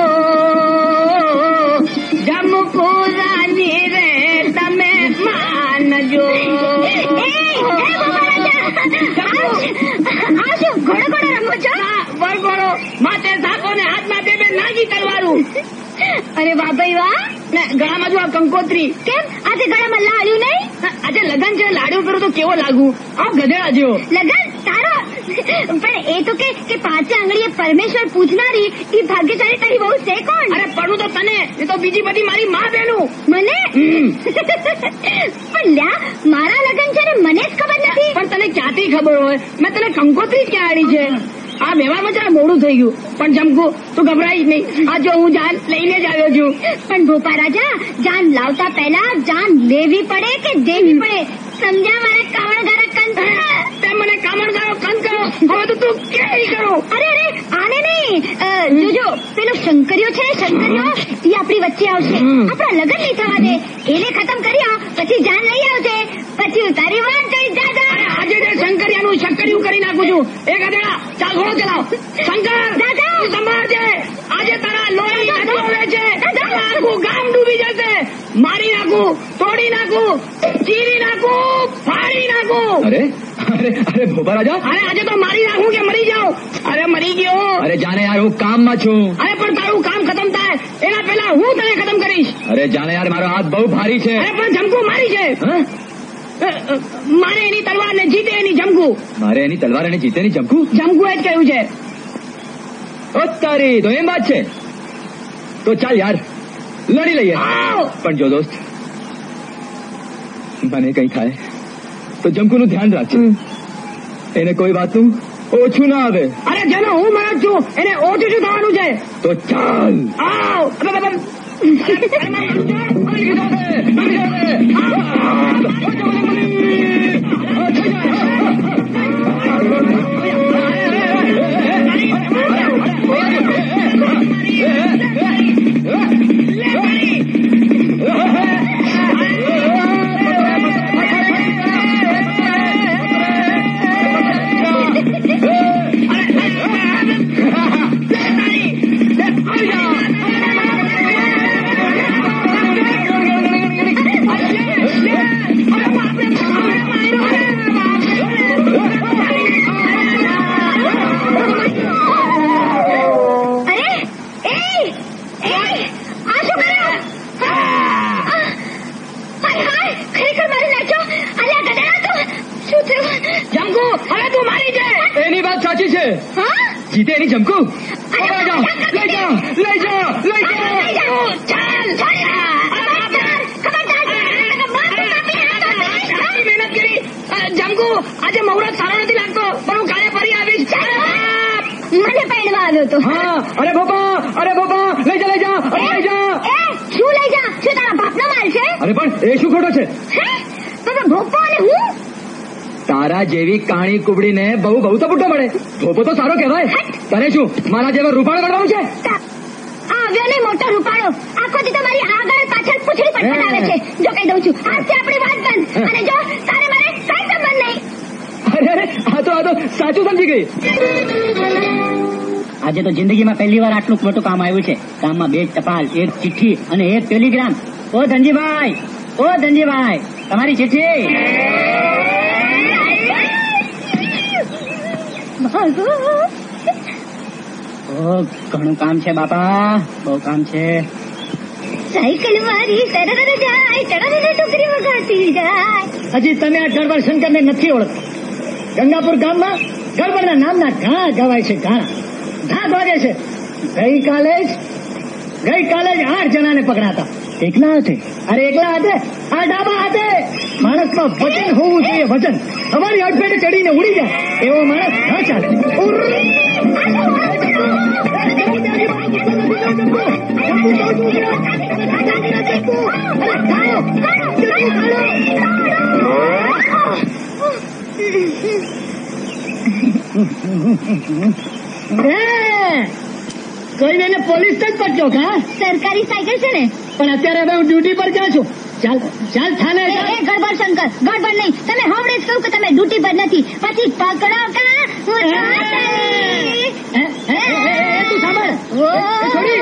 Speaker 5: જમપુરાની રે તમે માનજો. ઘોડો ઘોડો રમો છો? વરઘોડો માથે સાકો ને હાથમાં બે બે નાગી તલવારું. અરે વાહ ભાઈ વાહ. ગળામાં જો આ કંકોત્રી. કેમ આજે ગળામાં લાડ્યું નહીં? આજે લગન છે, લાડ્યું કરું તો કેવો લાગુ? આ ગધેડા જેવો. લગન તારો? પણ એ તો કે કે પાંચે આંગળીએ પરમેશ્વર પૂછનારી એ ભાગ્યશાળી તારી બહુ છે કોણ? અરે પડું તો તને, એ તો બીજી બધી મારી માં બહેનું. મને? પણ લ્યા, મારા લગન છે ને મને જ ખબર નથી. પણ તને ક્યાંથી ખબર હોય? મેં તને કંકોત્રી ક્યાં આડી છે? આ વ્યવહારમાં જરા મોડું થઈ ગયું. પણ જમકુ તું ગભરાઈ જ નહીં. આ જો હું જાન લઈને જ આવ્યો છું. પણ ભોપા રાજા, જાન લાવતા પહેલા જાન લેવી પડે કે દેવી પડે? સમજ્યા મારા કામણગારા કંસ? તે મને કામણગારો કંસ કહો. હવે તો તું કેવી કરો? અરે અરે આને નહીં, જોજો પેલો શંકરિયો છે, શંકરિયો એ આપણી વચ્ચે આવશે. આપણા લગ્ન નહીં થવા દે. એને ખતમ કર્યા પછી જાન લઈ આવશે. પછી તારી વાત કરી દાદા. આજે જે શંકરિયાનું શક્કરિયું કરી નાખું છું. એક ગધેડા, ચાલ ઘોડો ચલાવ. શંકર દાદા સંભાળજે, આજે તારા લોહી નદી આવે છે. આખું ગામ ડૂબી જશે. મારી નાખું, તોડી નાખું, ચીરી નાખું, ફાડી નાખું.
Speaker 4: અરે અરે અરે ભોપા રાજા,
Speaker 5: અરે આજે તો મારી નાખું કે મરી જાઉં? અરે મરી ગયો.
Speaker 4: અરે જાને યાર, હું કામમાં છું.
Speaker 5: અરે પણ તારું કામ ખતમ થાય એના પહેલા હું તને ખતમ કરીશ.
Speaker 4: અરે જાને યાર, મારો હાથ બહુ ભારી છે.
Speaker 5: અરે પણ જમકુ મારી છે. મારે એની તલવાર ને જીતે એની જમકુ.
Speaker 4: મારે એની તલવાર અને જીતે એની જમકુ?
Speaker 5: જમકુ એ જ કહ્યું છે.
Speaker 4: ઓ તારી, તો એમ વાત છે. તો ચાલ યાર, લડી લઈએ. પણ જો દોસ્ત, મને કઈ થાય તો જમકુનું ધ્યાન રાખજે. એને કોઈ વાતનું ઓછું ના આવે.
Speaker 5: અરે જેનો હું મરદ છું એને ઓછું શું થવાનું છે?
Speaker 4: તો ચાલ
Speaker 5: આવ.
Speaker 4: જીતે એની જમકુ. લઈ જાઓ, લઈ જાઓ, લઈ જાઓ, લઈ જાઓ.
Speaker 5: ચાલ મહેનત કરી. જમકુ આજે મુહૂર્ત સારો નથી લાગતો, પણ હું કાલે ફરી આવીશ. મને પહેરવા આવ્યો તો.
Speaker 4: હા. અરે બોપા, અરે બોપા, લઈ જા, લઈ જા, લઈ જા.
Speaker 5: શું લઈ જા? શું તારા બાપનો માલ છે?
Speaker 4: અરે પણ એ શું ખોટો છે?
Speaker 5: ભોપો અને હું
Speaker 4: તારા જેવી કાણી કુબડીને બહુ બહુ તો બુટ્ટો મળે. ભોપો તો સારો કહેવાય. તને શું મારા જેવા રૂપાળો કરવાનું છે?
Speaker 5: આ આવ્યો નહીં મોટો રૂપાળો. આખો દી તમારી આગળ પાછળ પૂછડી પડતા આવે છે. જો કહી દઉં છું, આજથી આપણી વાત બંધ. અને જો તારે મારે કઈ સંબંધ નહીં.
Speaker 4: અરે અરે આ તો આ તો સાચું સમજી ગઈ.
Speaker 1: આજે તો જિંદગીમાં પહેલી વાર આટલું મોટું કામ આવ્યું છે. કામમાં બે ટપાલ, એક ચિઠ્ઠી અને એક ટેલિગ્રામ. ઓ ધનજીભાઈ, ઓ ધનજીભાઈ, તમારી ચિઠ્ઠી. ઘણું કામ છે બાપા, બહુ કામ છે.
Speaker 2: સાયકલ મારી સરળ જાય, ચડને ટોકરી વગાડતી જાય.
Speaker 1: હજી તમે આ ગરબર શંકરને નથી ઓળખતા.
Speaker 6: ગંગાપુર ગામમાં ગડબડના નામના ઘણા ગવાય છે ઘણા ધાક વાગે છે. ગઈકાલે જ ગઈકાલે જ આઠ જણાને પકડાતા. એકલા હાથે? અરે એકલા હાથે? આ ડાબા હાથે. માણસમાં વચન હોવું જોઈએ, વચન. તમારી અડફેટે ચડીને ઉડી જાય એવો માણસ ન ચાલે. કોઈ ને પોલીસ જ પકડ્યો કા?
Speaker 2: સરકારી સાયકલ છે ને.
Speaker 6: પણ અત્યારે હવે હું ડ્યુટી પર ક્યાં છું? ચાલ ચાલ થાને.
Speaker 2: એ ગડબડ શંકર, ગડબડ નહીં. તમે હમણાં જ કહ્યું કે તમે ડ્યુટી પર નથી, પછી પકડો કા. હું
Speaker 6: તું સાંભળ. છોડી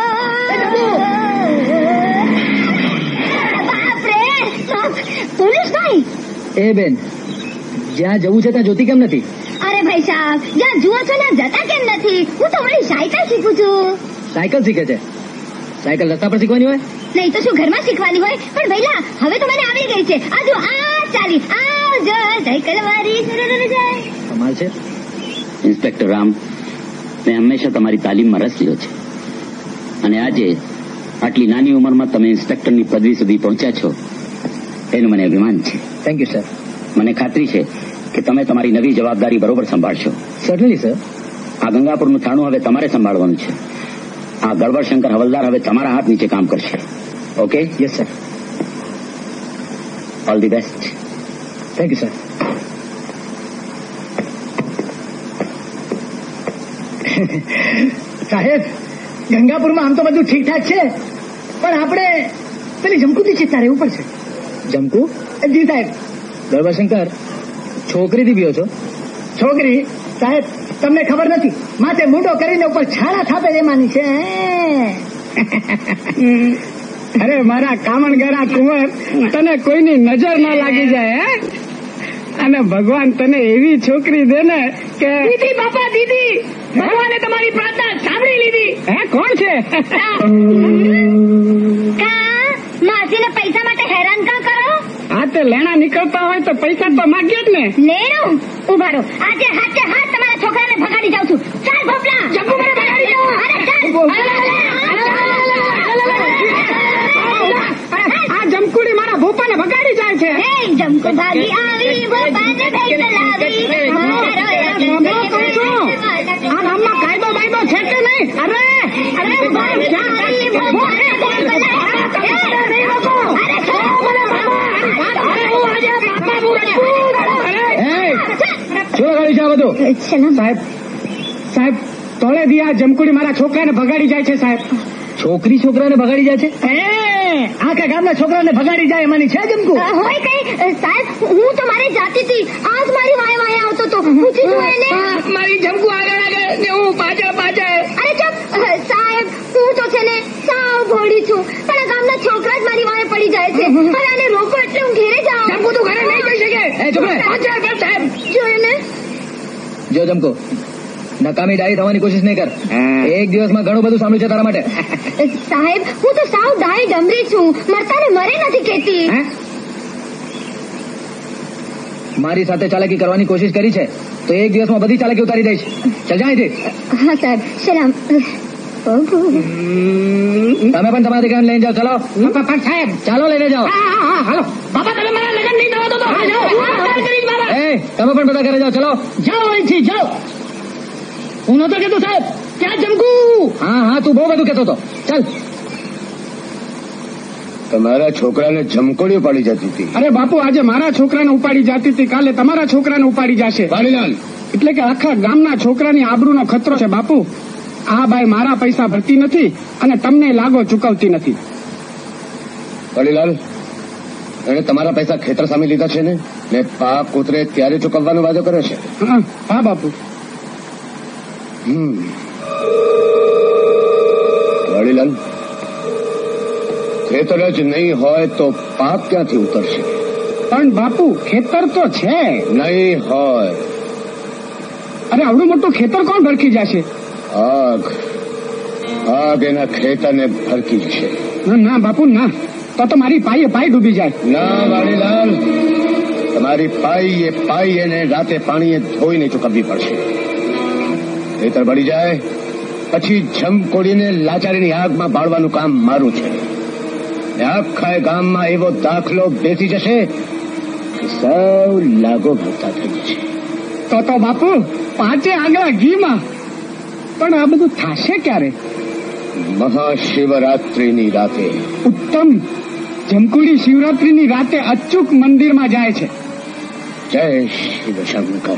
Speaker 2: બાપરે, પોલીસ ભાઈ.
Speaker 4: એ બેન, જ્યાં જવું છે ત્યાં જોતી કેમ નથી?
Speaker 2: અરે ભાઈ સાહેબ, જ્યાં જુઓ છો ત્યાં જતા કેમ નથી? હું તો મારી સાયકલ શીખું છું.
Speaker 4: સાયકલ શીખે છે? સાયકલ રસ્તા પર શીખવાની હોય?
Speaker 2: નહીં તો શું ઘરમાં શીખવાની હોય? પણ ભઈલા હવે તો મને આવડી ગઈ છે. આજુ આ ચાલી આવજો સાયકલ વાળી જાય.
Speaker 4: કમાલ છે.
Speaker 7: ઇન્સ્પેક્ટર રામ, મેં હંમેશા તમારી તાલીમમાં રસ લીધો છે અને આજે આટલી નાની ઉંમરમાં તમે ઇન્સ્પેક્ટરની પદવી સુધી પહોંચ્યા છો એનું મને અભિમાન છે.
Speaker 4: Thank you sir.
Speaker 7: મને ખાતરી છે કે તમે તમારી નવી જવાબદારી બરોબર સંભાળશો.
Speaker 4: સર્ટનલી સર.
Speaker 7: આ ગંગાપુરનું થાણું હવે તમારે સંભાળવાનું છે. આ ગડબડ શંકર હવલદાર હવે તમારા હાથ નીચે કામ કરશે. Okay?
Speaker 4: Yes sir.
Speaker 7: All the best.
Speaker 4: Thank you sir.
Speaker 6: સાહેબ, ગંગાપુરમાં આમ તો બધું ઠીકઠાક છે, પણ આપણે પેલી જમકુથી ચિંતા રહેવું પડશે.
Speaker 4: જમકુ?
Speaker 6: જી સાહેબ.
Speaker 4: ગડબડ શંકર, છોકરીથી બીઓ છો?
Speaker 6: છોકરી? સાહેબ તમને ખબર નથી, માથે મૂંડો કરીને ઉપર છાણા થાપે એમાંની છે.
Speaker 8: અરે મારા કામણગારા કુંવર, તને કોઈની નજર ન લાગી જાય હે? અને ભગવાન તને એવી છોકરી દે ને કે.
Speaker 6: દીદી, બાપા દીદી, ભગવાને તમારી પ્રાર્થના સાંભળી લીધી.
Speaker 8: હે, કોણ છે?
Speaker 2: કા માસીને પૈસા માટે હેરાન કા કરો?
Speaker 8: હા, તે લેણા નીકળતા હોય તો પૈસા તો માંગીએ જ ને.
Speaker 2: લેણું? ઉભા રહો, આજે હાથે હાથ તમારા છોકરાને ભગાડી જાઉં છું. ચાલ ભોપલા, જમ્બુ મને ભગાડી જાઓ. અરે ચાલ.
Speaker 8: આ જમકુડી મારા ભોપાને ભગાડી જાય છે.
Speaker 2: એ જમકુ ભાગી આવી, ભોપાને ભેગ ચલાવી.
Speaker 8: આ ગામમાં કાયદો બાયદો છે કે નહીં? અરે
Speaker 2: અરે ભાઈ આવી, ભોપાને ભેગ
Speaker 8: સાહેબ, સાહેબ તોળે દી આ જમકુડી મારા છોકરાને ભગાડી જાય છે સાહેબ.
Speaker 4: છોકરી છોકરાને ભગાડી જાય છે?
Speaker 6: આખા ગામના છોકરાને ભગાડી જાય એમાંની છે જમકુ.
Speaker 2: હોય કઈ સાહેબ, હું તો મારી જાતી હતી. આજ મારી વાય વાય આવતો તો પૂછી તું એને.
Speaker 6: મારી જમકુ આગળ આગળ ને હું પાછળ પાછળ.
Speaker 2: અરે ચપ સાહેબ, હું તો છે ને સાવ ભોળી છું, પણ આ ગામના છોકરા જ મારી વાય પડી જાય છે. અને આને રોકો એટલે હું ઘેરે જાઉં.
Speaker 6: જમકુ તું ઘરે નહીં જઈ શકે.
Speaker 4: એ ચૂપ રહે.
Speaker 6: સાહેબ
Speaker 2: જોયે ને.
Speaker 4: જો જમકો, નકામી ડાઈ થવાની કોશિશ નહીં કર. એક દિવસમાં ઘણું બધું સાંભળ્યું છે તારા માટે.
Speaker 2: સાહેબ, હું તો સાવ ડાઈ ડમરી છું, મરતાને મરે નથી કહેતી.
Speaker 4: મારી સાથે ચાલાકી કરવાની કોશિશ કરી છે તો એક દિવસમાં બધી ચાલાકી ઉતારી દઈશ. ચાલ જા અહીંથી.
Speaker 2: હા સાહેબ, સલામ.
Speaker 4: તમે પણ તમારા દીકરાને લઈને જાઓ. ચલો
Speaker 6: સાહેબ,
Speaker 4: ચાલો લઈને જાઓ.
Speaker 6: હાલો બાપા, તમે મારા લગ્ન નહીં થવા દો તો.
Speaker 4: એ તમે પણ બધા ઘરે જાઓ. ચલો
Speaker 6: જાઓ અહીંથી, જાઓ. હું નતો કેતો સાહેબ, ક્યાં જમકુ?
Speaker 4: હા હા, તું બહુ બધું કહેતો હતો. ચાલ.
Speaker 3: તમારા છોકરાને જમકોડી ઉપાડી જતી હતી.
Speaker 8: અરે બાપુ, આજે મારા છોકરાને ઉપાડી જતી હતી, કાલે તમારા છોકરાને ઉપાડી જશે.
Speaker 3: વાડીલાલ,
Speaker 8: એટલે કે આખા ગામના છોકરાની આબરૂનો ખતરો છે બાપુ. આ બાઈ મારા પૈસા ભરતી નથી અને તમને લાગો ચૂકવતી નથી.
Speaker 3: વાડીલાલ, એને તમારા પૈસા ખેતર સામે લીધા છે ને ને પાક ઉતરે ત્યારે ચૂકવવાનો વાદો કર્યો છે.
Speaker 8: હા હા બાપુ.
Speaker 3: હમ વાડીલાલ, ખેતર જ નહીં હોય તો પાક ક્યાંથી ઉતરશે?
Speaker 8: પણ બાપુ, ખેતર તો છે.
Speaker 3: નહીં હોય.
Speaker 8: અરે આવડું મોટું ખેતર કોણ ભરખી જશે?
Speaker 3: આગ આગ એના ખેતરને ભરકી જશે.
Speaker 8: ના ના બાપુ, ના. તો તો મારી પાયે પાય ડૂબી જાય.
Speaker 3: ના વાડીલાલ, તમારી પાઈ એ પાઈ એને રાતે પાણીએ ધોઈને ચૂકવવી પડશે. ખેતર બળી જાય પછી જમકોડીને લાચારીની આગમાં બાળવાનું કામ મારું છે. આખા ગામમાં એવો દાખલો બેસી જશે કે સૌ લાગો ભરતા થઈ જશે.
Speaker 8: તો તો બાપુ પાંચે આંગળા ઘીમાં. પણ આ બધું થશે ક્યારે?
Speaker 3: મહાશિવરાત્રિની રાતે.
Speaker 8: ઉત્તમ. જમકુડી શિવરાત્રીની રાતે અચૂક મંદિરમાં જાય છે.
Speaker 3: જય શિવ શંકર.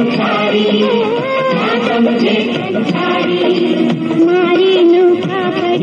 Speaker 2: मारी नौका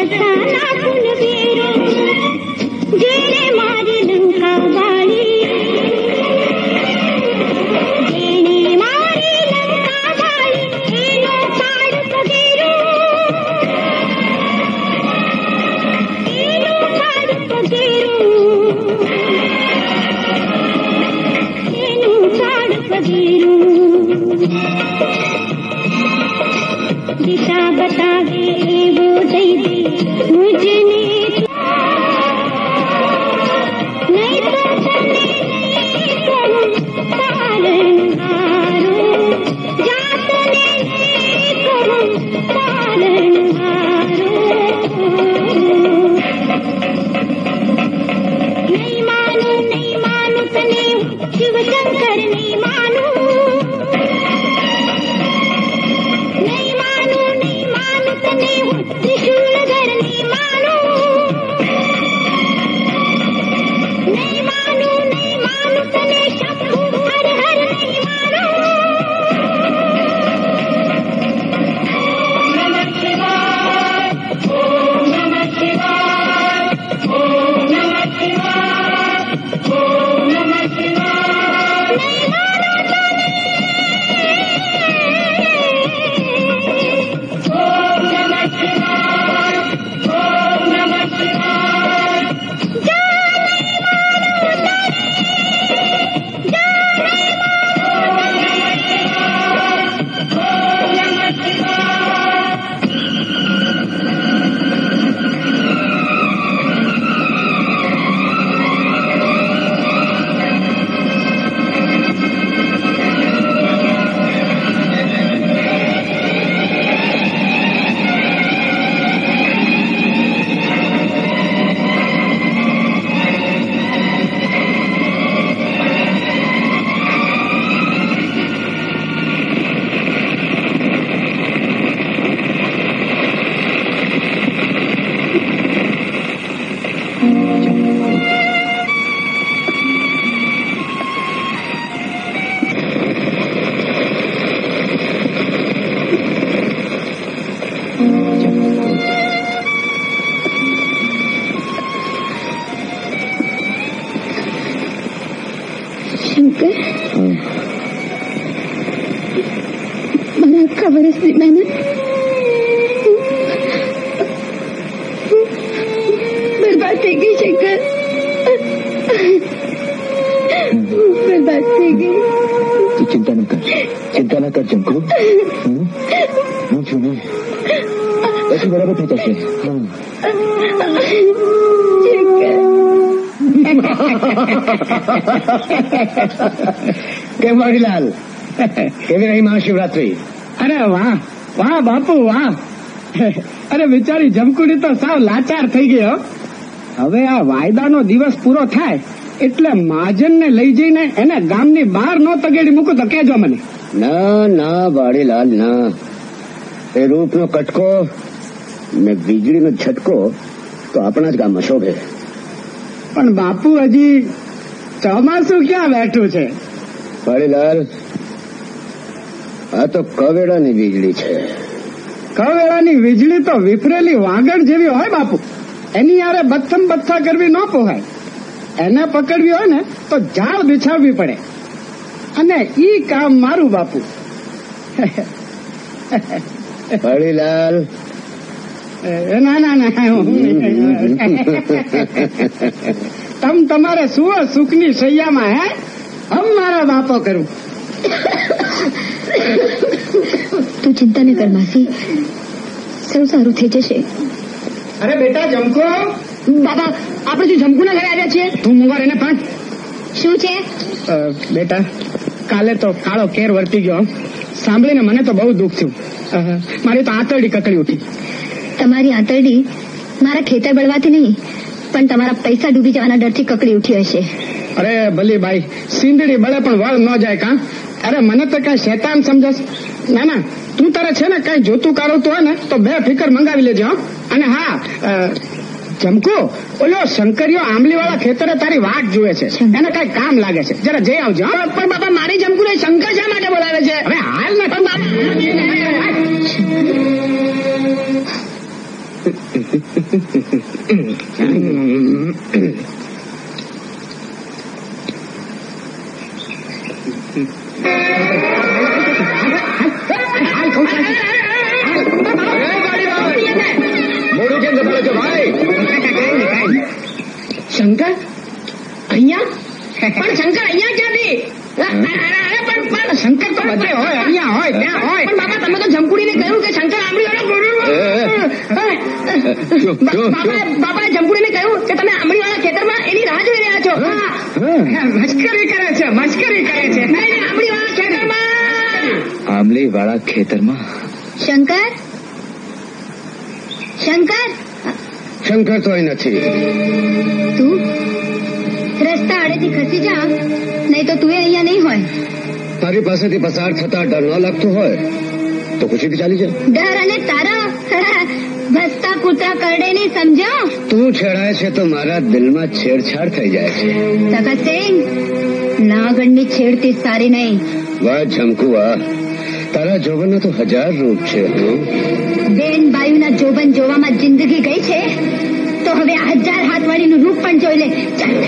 Speaker 2: दिशा बता दे वो दे दे मुझे नहीं तो चले नहीं करूं पालनहारो जात नहीं करूं पालनहारो नहीं मानो नहीं मानो तने शिव शंकर नहीं मानो त्रिशूलधर नहीं मानो नहीं मानो नहीं मानो तने शंभु हर हर नहीं मानो ओम नमः शिवाय ओम नमः शिवाय ओम नमः शिवाय ओम नमः शिवाय नहीं मानो तने ओम नमः शिवाय ओम नमः शिवाय जो नहीं मानो तने जो नहीं मानो ओम नमः शिवाय ओम शंकर मारा आखा વર્ષની મહેનત બરબાદ થઈ ગઈ શંકર બરબાદ થઈ ગઈ
Speaker 4: તું ચિંતા ન કર ચિંતા ન કર ચંકુ હું છું ને પછી બરાબર થઈ જશે
Speaker 6: કેમ વાડીલાલ કેવી રહી મહાશિવરાત્રી?
Speaker 8: અરે વાહ વાહ બાપુ વાહ. અરે બિચારી જમકુડી તો સાવ લાચાર થઈ ગઈ હો. હવે આ વાયદાનો દિવસ પૂરો થાય એટલે મહાજનને લઈ જઈને એને ગામની બહાર નો તગેડી મૂકું તો કેજો મને.
Speaker 6: ના ના વાડીલાલ ના, એ રૂપનો કટકો ને વીજળીનો ઝટકો તો આપણા જ ગામમાં શોભે.
Speaker 8: પણ બાપુ હજી ચોમાસું ક્યાં બેઠું છે?
Speaker 6: વાડીલાલ આ તો કવેડાની વીજળી છે.
Speaker 8: કવેળાની વીજળી તો વિફરેલી વાગડ જેવી હોય બાપુ. એની યારે બથમ બથ્થા કરવી ન પોહાય. એને પકડવી હોય ને તો ઝાડ બિછાવવી પડે, અને ઈ કામ મારું બાપુ.
Speaker 6: વાડીલાલ
Speaker 8: ના ના ના તમ તમારે સુઓ સુખની સૈયામાં હે હમ મારા બાપો કરું.
Speaker 2: તું ચિંતા ન કર માસી, સૌ સારું થઈ જશે.
Speaker 8: અરે બેટા જમકો.
Speaker 2: બાબા આપણે જો જમકુના ઘરે આવ્યા છીએ.
Speaker 8: તું મુંગર એને પાંચ.
Speaker 2: શું છે
Speaker 8: બેટા? કાલે તો કાળો કેર વર્તી ગયો, સાંભળીને મને તો બહુ દુઃખ થયું. મારી તો આંતરડી કકડી ઉઠી.
Speaker 2: તમારી આંતરડી મારા ખેતર બળવાથી નહીં પણ તમારા પૈસા ડૂબી જવાના ડરથી કકડી ઉઠી હશે.
Speaker 8: અરે ભલી ભાઈ, સિંદડી બળે પણ વળ ન જાય કા? અરે મને તો કઈ શેતાન સમજસ. ના ના, તું તારે છે ને કઈ જોતું કાઢતું હોય ને તો બે ફિકર મંગાવી લેજો. અને હા જમકો, ઓલો શંકરીઓ આંબલી વાળા ખેતરે તારી વાટ જુએ છે, એને કઈ કામ લાગે છે, જરા જઈ આવજો. પણ બાપા મારી જમકુ શંકર શા માટે બોલાવે છે? હવે હાલ ને
Speaker 3: મોડું કેમ દબાવે છો ભાઈ?
Speaker 6: શંકર અહીંયા પણ શંકર અહીંયા ક્યાંથી? અરે પણ પણ શંકર તો બધે હોય, અહીંયા હોય, ત્યાં હોય. પણ બાપા તમે તો જમકુડીને કહ્યું કે શંકર આંબળી વાળા બાપાએ જમકુડીને કહ્યું કે તમે આંબળી વાળા ખેતરમાં એની રાહ જોઈ રહ્યા છો. મશ્કરી કરે છે, મશ્કરી કરે છે. નહીં, આંબળી વાળા ખેતરમાં.
Speaker 4: આંબલી વાળા ખેતરમાં?
Speaker 2: શંકર શંકર
Speaker 8: શંકર તો અહીં નથી.
Speaker 2: તું રસ્તા આડેથી ખસી જા, નહીં તો તું અહીંયા નહીં હોય.
Speaker 8: તારી પાસેથી પસાર થતા ડર ન લાગતું હોય તો ખુશીથી ચાલી જા.
Speaker 2: ડર અને તારા ભસતા કૂતરા કરડે નહીં, સમજો.
Speaker 8: તું છેડાય છે તો મારા દિલમાં છેડછાડ થઈ જાય છે.
Speaker 2: સખતસિંહ, નાગણની છેડતી સારી નહીં.
Speaker 8: વાહ જમકુવા, તારા જોબનના તો હજાર રૂપ છે.
Speaker 2: બેન બાયુના જોબન જોવામાં જિંદગી ગઈ છે તો હવે આ હજાર હાથવાળીનું રૂપ પણ જોઈ લે. ચાલ.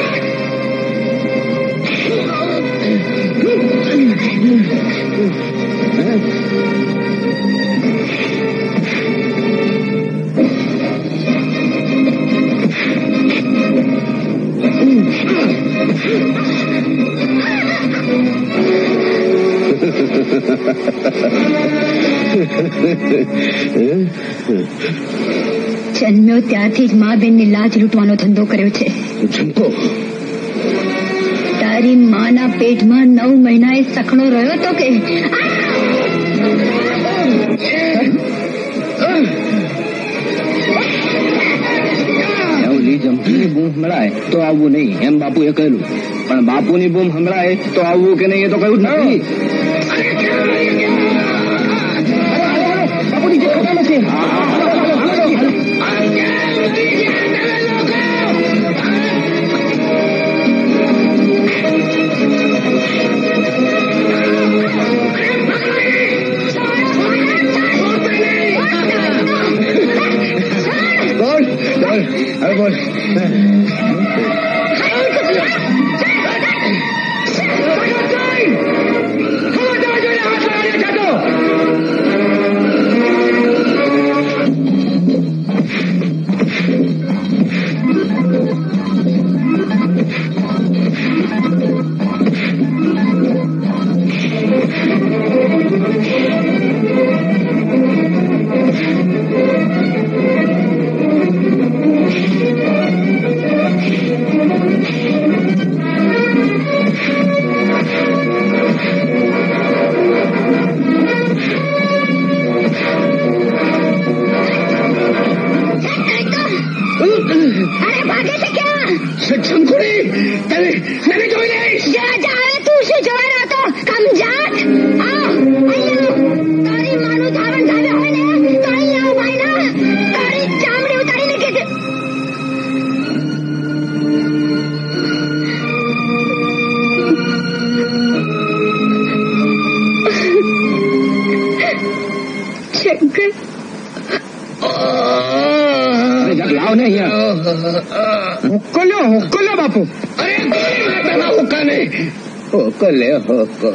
Speaker 2: જન્મ્યો ત્યારથી જ મા બેનની લાજ લૂંટવાનો ધંધો કર્યો છે. તારી માના પેટમાં નવ મહિના એ સખણો રહ્યો તો કે
Speaker 3: જમકીની બૂમ સંભળાય તો આવવું નહીં એમ બાપુએ કહ્યું, પણ બાપુની બૂમ સંભળાય તો આવવું કે નહીં એ તો કહ્યું જ નથી. બાપુ નીચે ખબર નથી.
Speaker 8: બોલ બોલ હવે બોલ.
Speaker 6: મોકલ્યો મોકલ્યો બાપુ.
Speaker 8: અરે હુક્કા નહીં, હોકો લે હોકો.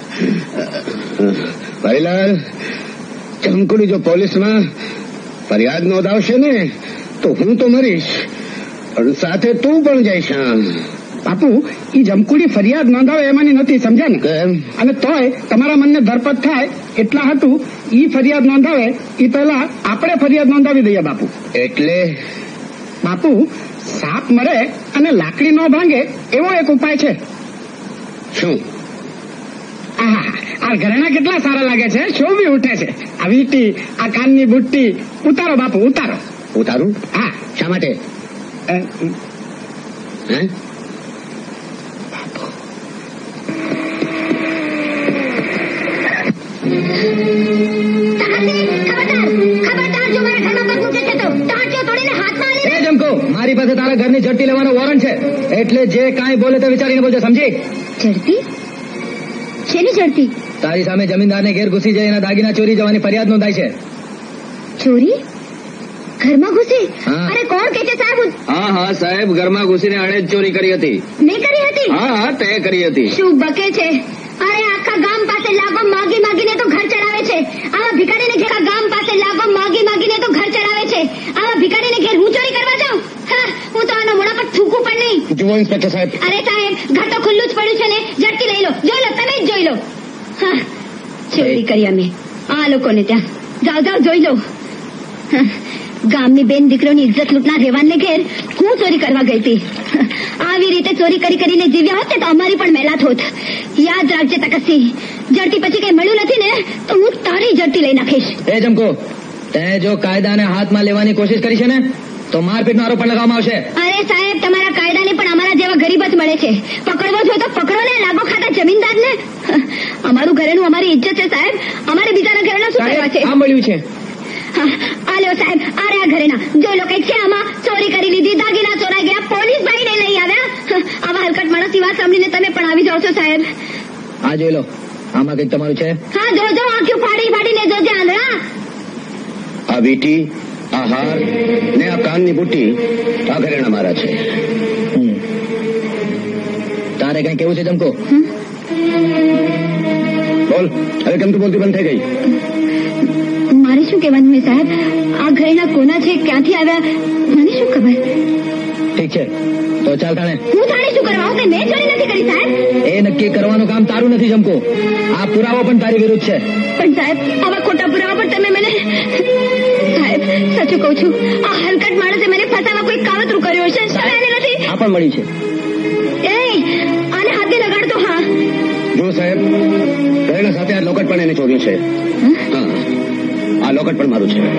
Speaker 8: ભાઈલાલ, જમકુડી જો પોલીસમાં ફરિયાદ નોંધાવશે ને તો હું તો મરીશ, પણ સાથે તું પણ જઈશ.
Speaker 6: બાપુ, ઈ જમકુડી ફરિયાદ નોંધાવે એમાંની નથી, સમજ્યા ને?
Speaker 8: કેમ?
Speaker 6: અને તોય તમારા મનને ધરપત થાય એટલા હતું ઈ ફરિયાદ નોંધાવે ઈ પહેલા આપણે ફરિયાદ નોંધાવી દઈએ બાપુ.
Speaker 8: એટલે
Speaker 6: બાપુ, સાપ મરે અને લાકડી ન ભાંગે એવો એક ઉપાય છે.
Speaker 8: શું?
Speaker 6: આહા, આ ઘરેણા કેટલા સારા લાગે છે, શોભી ઉઠે છે. આ વીટી, આ કાનની બુટ્ટી ઉતારો બાપુ, ઉતારો.
Speaker 8: ઉતારું?
Speaker 6: હા.
Speaker 8: શા માટે?
Speaker 6: હે?
Speaker 4: મારી પાસે તારા ઘરની ઝડપી લેવાનો વોરંટ છે, એટલે જે કાંઈ બોલે તે વિચારીને બોલજો, સમજી?
Speaker 2: ઝડપી? શેની ઝડપી?
Speaker 4: તારી સામે જમીનદારને ઘેર ઘૂસી જાય એના દાગીના ચોરી જવાની ફરિયાદ નોંધાઈ છે.
Speaker 2: ચોરી? ઘરમાં ઘૂસી?
Speaker 4: હા.
Speaker 2: અરે કોણ કે છે સાહેબ?
Speaker 4: હા હા સાહેબ, ઘરમાં ઘૂસીને આણે જ ચોરી કરી હતી.
Speaker 2: મેં કરી હતી?
Speaker 4: હા હા તે કરી હતી.
Speaker 2: શું બકે છે? અરે આખા ગામ પાસે લાગો માગી માગીને તો ઘર ચડાવે છે. આવા ભિખારીને ઘેર આખા ગામ પાસે લાગો માગી માગીને તો ઘર ચડાવે છે. આવા ભિખારીને ઘેર હું ચોરી કરવા જાઉં? હા, હું તો આના મોઢા પર થૂકું પણ નહીં.
Speaker 8: જુઓ ઇન્સ્પેક્ટર સાહેબ.
Speaker 2: અરે સાહેબ, ઘર તો ખુલ્લું જ પડ્યું છે ને, ઝડપી લઈ લો. જોઈ લો, તમે જ જોઈ લો. હા, ચોરી કરી અમે આ લોકોને ત્યાં. જાઓ જાઓ જોઈ લો. હા, ગામની બેન દીકરોની ઇજ્જત લૂંટનાર રહેવાને ઘેર હું ચોરી કરવા ગઈ હતી. આવી રીતે ચોરી કરી કરીને જીવ્યા હોત ને તો અમારી પણ મહેલાત હોત. યાદ રાખજે તકસી, જડતી પછી કઈ મળ્યું નથી ને તો હું તારી જડતી લઈ નાખીશ.
Speaker 4: એ જમકો, તે જો કાયદાને હાથમાં લેવાની કોશિશ કરી છે ને તો મારપીટનો આરોપ પણ લગાવવામાં આવશે.
Speaker 2: અરે સાહેબ, તમારા કાયદાને પણ અમારા જેવા ગરીબ જ મળે છે. પકડવો જોઈએ તો પકડો ને, લાગો ખાતા જમીનદાર ને. અમારું ઘરેનું અમારી ઇજ્જત છે સાહેબ, અમારે બીજાના ઘરેના શું કરવા છે?
Speaker 8: આ મળ્યું છે.
Speaker 2: હા, આ લ્યો સાહેબ, આ રહ્યા ઘરેના. જો લો કઈક છે આમાં. ચોરી કરી લીધી, દાગીના ચોરાઈ ગયા, પોલીસ ભાઈને લઈ આવ્યા. આવા હલકટ માણસની વાત સાંભળીને તમે પણ આવી જાઓ છો સાહેબ.
Speaker 4: આ જોઈ લો, આમાં કંઈક તમારું છે?
Speaker 2: હા, જોજો, આંખ્યું ફાડી ફાડીને જોજે આંધળા.
Speaker 3: આ વીટી, આ હાર ને આ કાનની બુટ્ટી આ ઘરેણા મારા છે.
Speaker 4: તારે કઈ કેવું છે જમકો?
Speaker 3: બોલ, હવે કેમ તું બોલતી બંધ થઈ ગઈ?
Speaker 2: મારે શું કહેવાનું હોય સાહેબ? આ ઘરેના કોના છે, ક્યાંથી આવ્યા, મને શું ખબર?
Speaker 4: ઠીક છે, તો ચાલ તાણે.
Speaker 2: હું થાણે શું કરવા આવું? મેં ચોરી નથી કરી સાહેબ.
Speaker 4: એ નક્કી કરવાનું કામ તારું નથી જમકો. આ પુરાવો પણ તારી વિરુદ્ધ છે.
Speaker 2: પણ સાહેબ, આવા ખોટા પુરાવા પર તમે મને... સાહેબ, સાચું કહું છું, આ હલકટ માણસે મને ફસાવા કોઈ કાવતરું કર્યું હશે. શું એને નથી?
Speaker 4: આ પણ મળ્યું છે.
Speaker 2: એ આને હાથે લગાડતો. હા,
Speaker 3: જો સાહેબ, ઘરેણા સાથે આ લોકટ પણ એને ચોર્યું છે. હા, આ લોકટ પણ મારું છે.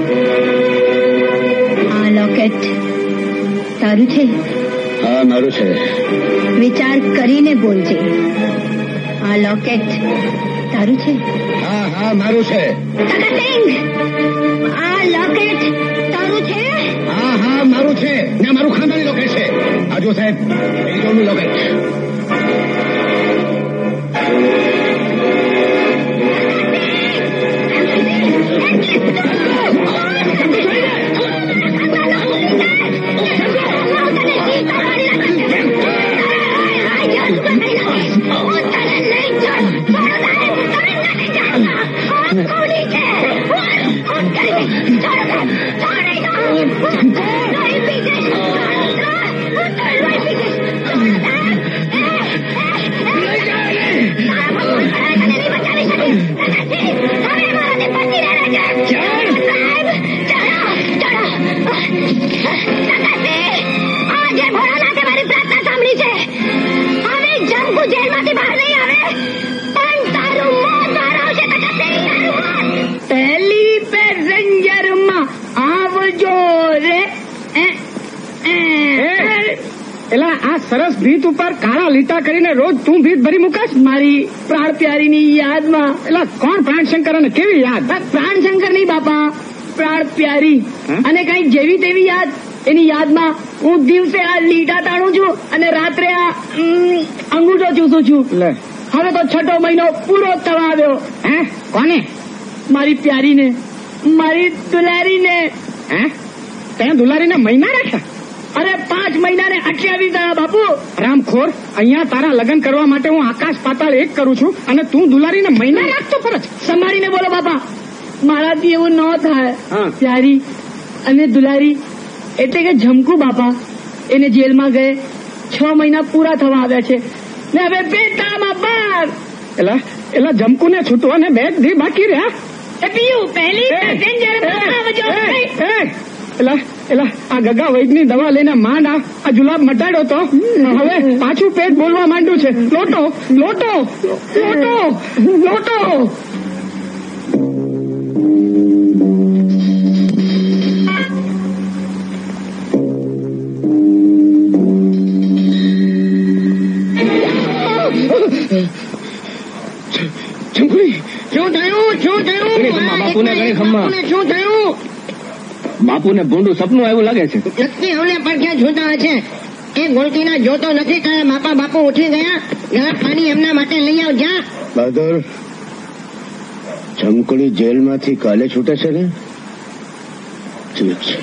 Speaker 2: આ લોકેટ તારું છે?
Speaker 3: હા, મારું છે.
Speaker 2: વિચાર કરીને બોલજે. આ લોકેટ તારું છે?
Speaker 3: હા હા, મારું છે.
Speaker 2: તકસિંગ, આ લોકેટ તારું છે?
Speaker 3: હા હા, મારું છે ને મારું ખાનદાની લોકેટ છે. આ જો સાહેબ, એ જોનું લોકેટ.
Speaker 8: એલા આ સરસ ભીત ઉપર કાળા લીટા કરીને રોજ તું ભીત ભરી મુકાશ મારી પ્રાણ પ્યારીની યાદમાં. એલા કોણ પ્રાણશંકર અને કેવી યાદ?
Speaker 6: પ્રાણશંકર નહીં બાપા, પ્રાણ પ્યારી. અને કઈ જેવી તેવી યાદ, એની યાદમાં હું દિવસે આ લીટા તાણું છું અને રાત્રે આ ઉમ, અંગૂઠો ચૂસું છું.
Speaker 8: લે,
Speaker 6: હવે તો છઠ્ઠો મહિનો પૂરો થવા આવ્યો.
Speaker 8: હે કોને?
Speaker 6: મારી પ્યારીને, મારી દુલારીને.
Speaker 8: હે તે દુલારીને મહિના રાખ્યા?
Speaker 6: અરે પાંચ મહિનાને અઠ્યાવીસ દાડા બાપુ.
Speaker 8: રામખોર, અહીંયા તારા લગ્ન કરવા માટે હું આકાશ પાતાળ એક કરું છું અને તું દુલારીને મહિના રાખતો ફરજ.
Speaker 6: સંભાળીને બોલો બાપા, મારાથી એવું ન થાય.
Speaker 8: હા.
Speaker 6: પ્યારી અને દુલારી એટલે કે જમકુ બાપા, એને જેલમાં ગયે છ મહિના પૂરા થવા આવ્યા છે ને હવે બેટામાં બાર.
Speaker 8: એલા એલા જમકુને છૂટવાને બે દી બાકી રહ્યા.
Speaker 6: એ પીયું પહેલી પેસેન્જર આવજો.
Speaker 8: એલા એલા આ ગગા વૈદની દવા લઈને માંડ આ આ જુલાબ મટાડ્યો તો હવે પાછું પેટ બોલવા માંડ્યું છે. લોટો લોટો લોટો લોટો.
Speaker 5: શું થયું? શું થયું?
Speaker 3: બાપુને ઘણી ખમ્મા.
Speaker 5: શું થયું?
Speaker 3: બાપુને ભૂંડું સપનું આવ્યું લાગે છે.
Speaker 5: નક્કી અમને પડખ્યા જોતા હશે. એ ગોલકીના જોતો નથી તારા બાપા બાપુ ઉઠી ગયા. ગરમ પાણી એમના માટે લઈ આવ જા.
Speaker 3: બહાદુર, જમકુડી જેલમાંથી કાલે છૂટે છે ને? ઠીક છે.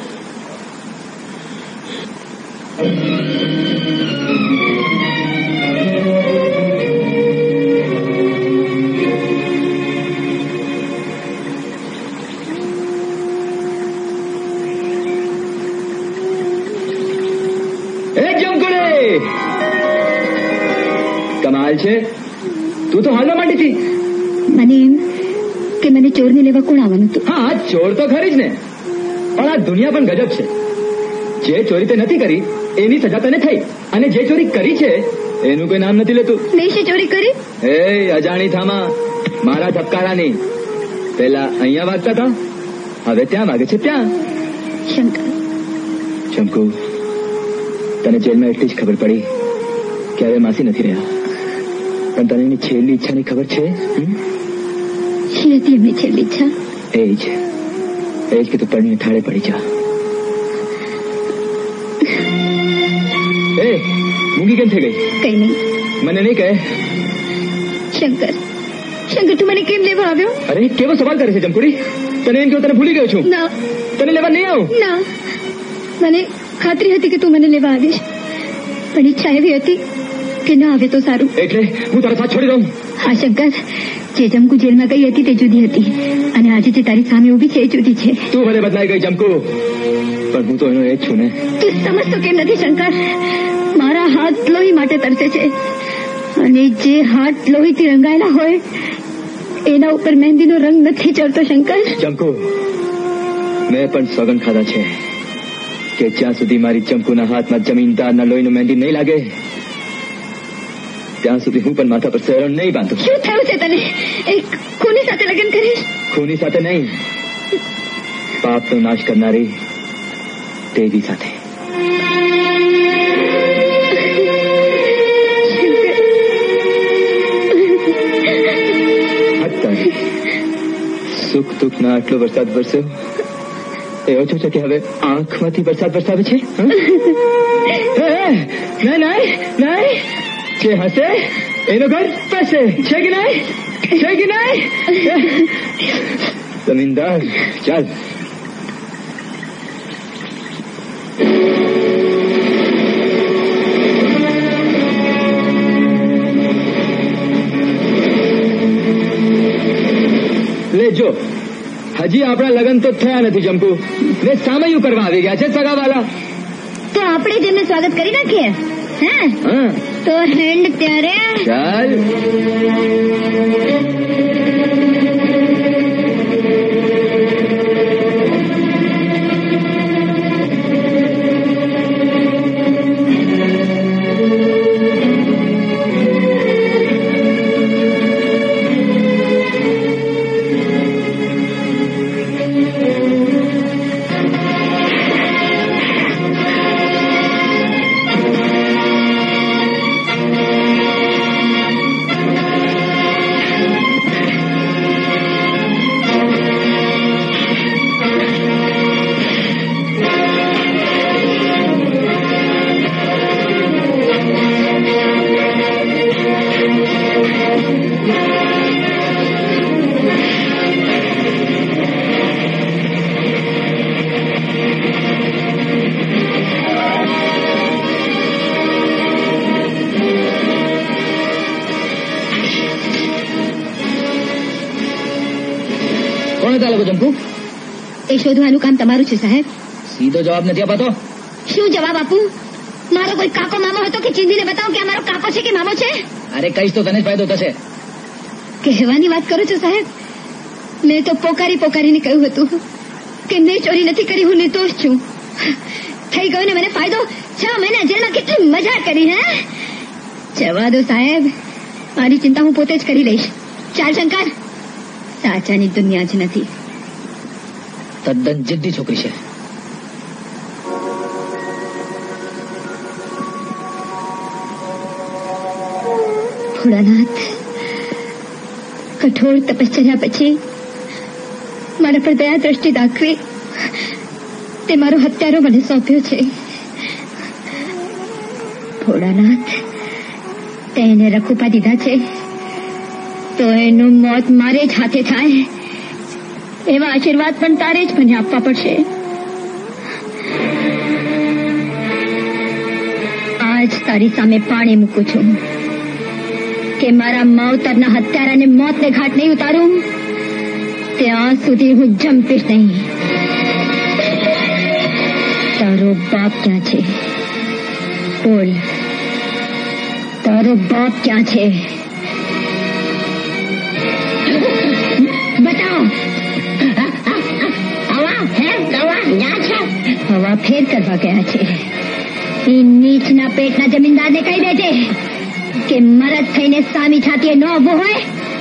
Speaker 4: કમાલ છે, તું તો હાલવા માંડી હતી.
Speaker 2: મને એમ કે મને ચોરને લેવા કોણ આવવાનું હતું.
Speaker 4: હા, ચોર તો ખરી જ ને, પણ આ દુનિયા પણ ગજબ છે. જે ચોરી તે નથી કરી એની સજા તને થઈ, અને જે ચોરી કરી છે એનું કોઈ નામ નથી લેતું.
Speaker 2: મેં શું ચોરી કરી?
Speaker 4: એ અજાણી થામા, મારા ધબકારાની. પેલા અહીંયા વાગતા હતા, હવે ત્યાં વાગે છે ત્યાં.
Speaker 2: શંકર,
Speaker 4: ચંકુ, તને જેલમાં એટલી જ ખબર પડી કે હવે માસી નથી રહ્યા, પણ તને એની છેલ્લી ઈચ્છાની ખબર છે?
Speaker 2: શી હતી એમની છેલ્લી ઈચ્છા?
Speaker 4: એ જ એ જ કે તું પરણીને થાળે પડી જા. એ મૂંગી કેમ થઈ ગઈ?
Speaker 2: કઈ નહીં.
Speaker 4: મને નહીં કહે.
Speaker 2: શંકર, શંકર તું મને કેમ લેવા આવ્યો?
Speaker 4: અરે કેવો સવાલ કરે છે જમકુડી. તને એમ કે તને ભૂલી ગયો છું?
Speaker 2: ના,
Speaker 4: તને લેવા નહીં આવું.
Speaker 2: ના, મને ખાતરી હતી કે તું મને લેવા આવીશ, પણ ઈચ્છા એવી હતી કે ના આવે તો સારું.
Speaker 4: એટલે હું તારો સાથ છોડી દઉં?
Speaker 2: હા શંકર, જે જમકુ જેલમાં ગઈ હતી તે જુદી હતી, અને આજે જે તારી સામે ઉભી છે એ જુદી છે.
Speaker 4: તું ભલે બદલાઈ ગઈ જમકુ, પણ હું તો એનો એ જ છું ને.
Speaker 2: તું સમજતો કેમ નથી શંકર? મારા હાથ લોહી માટે તરસે છે, અને જે હાથ લોહીથી રંગાયેલા હોય એના ઉપર મહેંદીનો રંગ નથી ચડતો. શંકર,
Speaker 4: જમકુ, મેં પણ સોગંદ ખાધા છે કે જ્યાં સુધી મારી ચંકુના હાથમાં જમીનદારના લોહીનું મહેંદી નહીં લાગે ત્યાં સુધી હું પણ માથા પર શેરણ નહીં બાંધું.
Speaker 2: શું થયું છે તને? એક ખૂની સાથે લગ્ન કરીશ?
Speaker 4: ખૂની સાથે નહીં, પાપનો નાશ કરનારી દેવી સાથે. સુખ દુઃખ ના આટલો વરસાદ વરસ્યો એ ઓછો છે કે હવે આંખમાંથી વરસાદ વરસાવે છે? નહીં નહીં નહીં, જે હસે એનું ઘર પાસે છે કે નહીં? છે કે નહીં? જમીનદાર ચાલ. લે જો, હજી આપણા લગ્ન તો થયા નથી જમકુ, ને સામયું કરવા આવી ગયા છે સગાવાલા.
Speaker 2: તો આપણે જેમને સ્વાગત કરી નાખીએ. હા, તો હેન્ડ ત્યારે
Speaker 4: ચાલ. જમકુ,
Speaker 2: એ શોધવાનું કામ તમારું છે સાહેબ.
Speaker 4: સીધો જવાબ નથી અપાતો.
Speaker 2: શું જવાબ આપું? મારો કોઈ કાકો મામો હતો કે ચીંધીને બતાવો કે મારો કાકો છે કે મામો છે?
Speaker 4: અરે કઈશ તો તને જ ફાયદો થશે.
Speaker 2: કહેવાની વાત કરો છો સાહેબ? મેં તો પોકારી પોકારીને કહ્યું હતું કે મેં ચોરી નથી કરી, હું નિર્દોષ છું. થઈ ગયો ને મને ફાયદો. છ મહિના જેલમાં કેટલી મજા કરી. હે, જવા દો સાહેબ, મારી ચિંતા હું પોતે જ કરી લઈશ. ચાલ શંકર, સાચાની દુનિયા જ નથી.
Speaker 4: તદ્દન જિદ્દી છોકરી છે.
Speaker 2: ભોળાનાથ, કઠોર તપશ્ચર્યા પછી મારા પર દયા દ્રષ્ટિ દાખવી તે મારો હત્યારો મને સોંપ્યો છે. ભોળાનાથ, તેને રખુપા દીધા છે તો એનું મોત મારે જ હાથે થાય એવા આશીર્વાદ પણ તારે જ મને આપવા પડશે. જ તારી સામે પાણી મૂકું છું કે મારા માવતરના હત્યારાને મોતને ઘાટ નહીં ઉતારું ત્યાં સુધી હું જંપીશ નહીં. તારો બાપ ક્યાં છે? બોલ, તારો બાપ ક્યાં છે? બતાવો. હવા ફેર કરવા ગયા છે. એ નીચના પેટના જમીનદારને કહી દેજે કે મરદ થઈને સામી છાતીએ ન ઉભો હોય.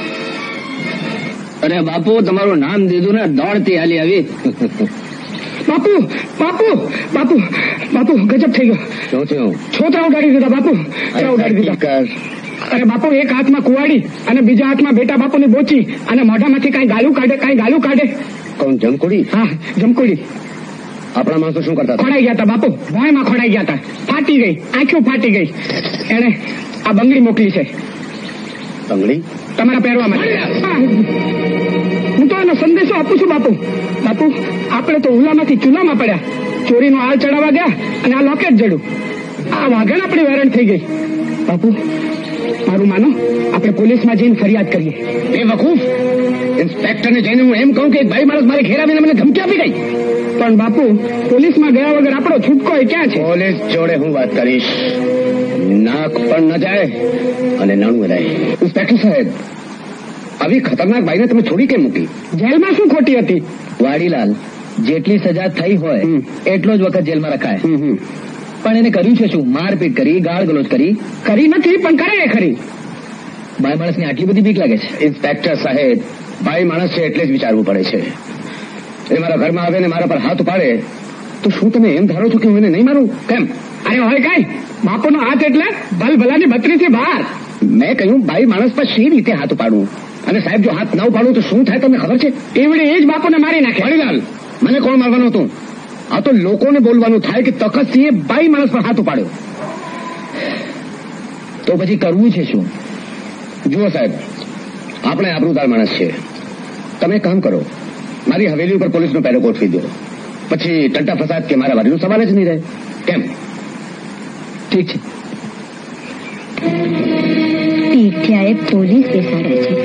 Speaker 3: અરે બાપુ, તમારું નામ દીધું ને દોડતી હાલી આવી.
Speaker 8: બાપુ બાપુ બાપુ બાપુ ગજબ થઈ ગયો.
Speaker 3: શું થયું?
Speaker 8: છોતરા ઉડાડી દીધા બાપુ. છોતરા ઉડાડી દીધા. અરે બાપુ, એક હાથમાં કુવાડી અને બીજા હાથમાં બેટા બાપુની બોચી અને મોઢામાંથી કઈ ગાલું કાઢે કઈ ગાલું કાઢે.
Speaker 3: કોણ? જમકુડી?
Speaker 8: હા, જમકુડી.
Speaker 3: આપણા માણસો શું કરતા?
Speaker 8: ખોડાઈ ગયા હતા બાપુ. ભોયમાં ખોડાઈ ગયા હતા. ફાટી ગઈ, આંખો ફાટી ગઈ. એને આ બંગડી મોકલી છે.
Speaker 3: બંગડી?
Speaker 8: તમારા પહેરવા માટે. હું તો એનો સંદેશો આપું છું બાપુ. બાપુ, આપણે તો ઉલામાંથી ચૂલામાં પડ્યા, ચોરીનો આળ ચડાવવા ગયા અને આ લોકેટ જડ્યું. આ વાઘણ આપણી વેરણ થઈ ગઈ. બાપુ, મારું માનો, આપણે પોલીસમાં જઈને ફરિયાદ કરીએ.
Speaker 3: એ વકૂફ, ઇન્સ્પેક્ટરને જઈને હું એમ કહું કે ભાઈ માણસ મારે ઘેરાવીને મને ધમકી આપી ગઈ.
Speaker 8: પણ બાપુ, પોલીસમાં ગયા વગર આપણો છૂટકો એ ક્યાં છે?
Speaker 3: પોલીસ જોડે હું વાત કરીશ. નાક પણ ન જાય અને નાણું રહે. ઇન્સ્પેક્ટર સાહેબ, આવી ખતરનાક બાઈને તમે છોડી કેમ મૂકી?
Speaker 8: જેલમાં શું ખોટી હતી?
Speaker 4: વાડીલાલ, જેટલી સજા થઈ હોય એટલો જ વખત જેલમાં રખાય. પણ એને કર્યું છે શું? મારપીટ કરી, ગાળ ગલોચ કરી.
Speaker 8: કરી નથી, પણ કરે ખરી.
Speaker 4: બાઈ માણસની આટલી બધી બીક લાગે છે?
Speaker 3: ઇન્સ્પેક્ટર સાહેબ, ભાઈ માણસ છે એટલે જ વિચારવું પડે છે. એ મારા ઘરમાં આવે ને મારા પર હાથ ઉપાડે તો શું તમે એમ ધારો છો કે હું એને નહીં મારું? કેમ?
Speaker 8: અરે હોય કઈ, બાપુનો હાથ એટલે ભલભલાની બત્રીસથી બહાર.
Speaker 3: મેં કહ્યું ભાઈ માણસ પર શી રીતે હાથ ઉપાડું? અને સાહેબ, જો હાથ ન ઉપાડું તો શું થાય તમને ખબર છે?
Speaker 8: એવડે એ જ બાપુને મારી નાખે.
Speaker 3: વડીલાલ, મને કોણ મારવાનું હતું? આ તો લોકોને બોલવાનું થાય કે તખતસિંહે ભાઈ માણસ પર હાથ ઉપાડ્યો.
Speaker 4: તો પછી કરવું છે શું?
Speaker 3: જુઓ સાહેબ, આપણે આબરૂદાર માણસ છે. તમે કામ કરો, મારી હવેલી ઉપર પોલીસનો પહેરો ગોઠવી દો. પછી ટંટા ફસાદ કે મારા વાડીનો સવાલ જ નહીં રહે. કેમ?
Speaker 4: ઠીક છે.
Speaker 2: પીઠિયાએ પોલીસ બેસાડે છે.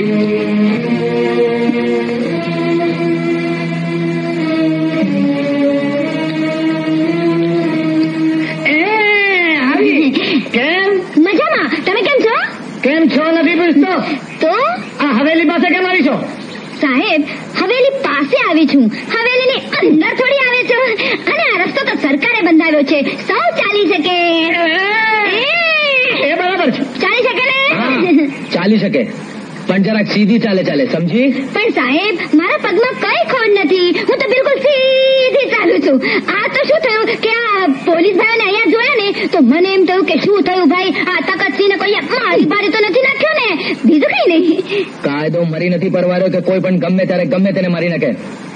Speaker 8: કેમ?
Speaker 2: મજામાં. તમે કેમ છો?
Speaker 8: કેમ છો નથી પૂછતો
Speaker 2: તો
Speaker 8: આ હવેલી પાસે કેમ આવી છો?
Speaker 2: સાહેબ, હવેલી પાસે આવી છું, હવેલીની અંદર થોડી આવે છો. અને આ રસ્તો તો સરકારે બંધાવ્યો છે, સૌ ચાલી શકે.
Speaker 8: એ બરાબર છે,
Speaker 2: ચાલી શકે ને?
Speaker 4: ચાલી શકે, પણ જરાક સીધી ચાલે ચાલે, સમજી?
Speaker 2: પણ સાહેબ, મારા પગમાં કઈ ખોડ નથી, હું તો બિલકુલ સીધી ચાલુ છું. આ તો શું થયું કે આ પોલીસ ભાઈઓને અહીંયા જોયા ને તો મને એમ થયું કે શું થયું ભાઈ, આ તકતસિંહને કોઈ મારી ભારી તો નથી નાખ્યો ને? બીજું કઈ નહીં.
Speaker 4: કાયદો મરી નથી પરવાર્યો કે કોઈ પણ ગમે ત્યારે ગમે તેને મારી નાખે.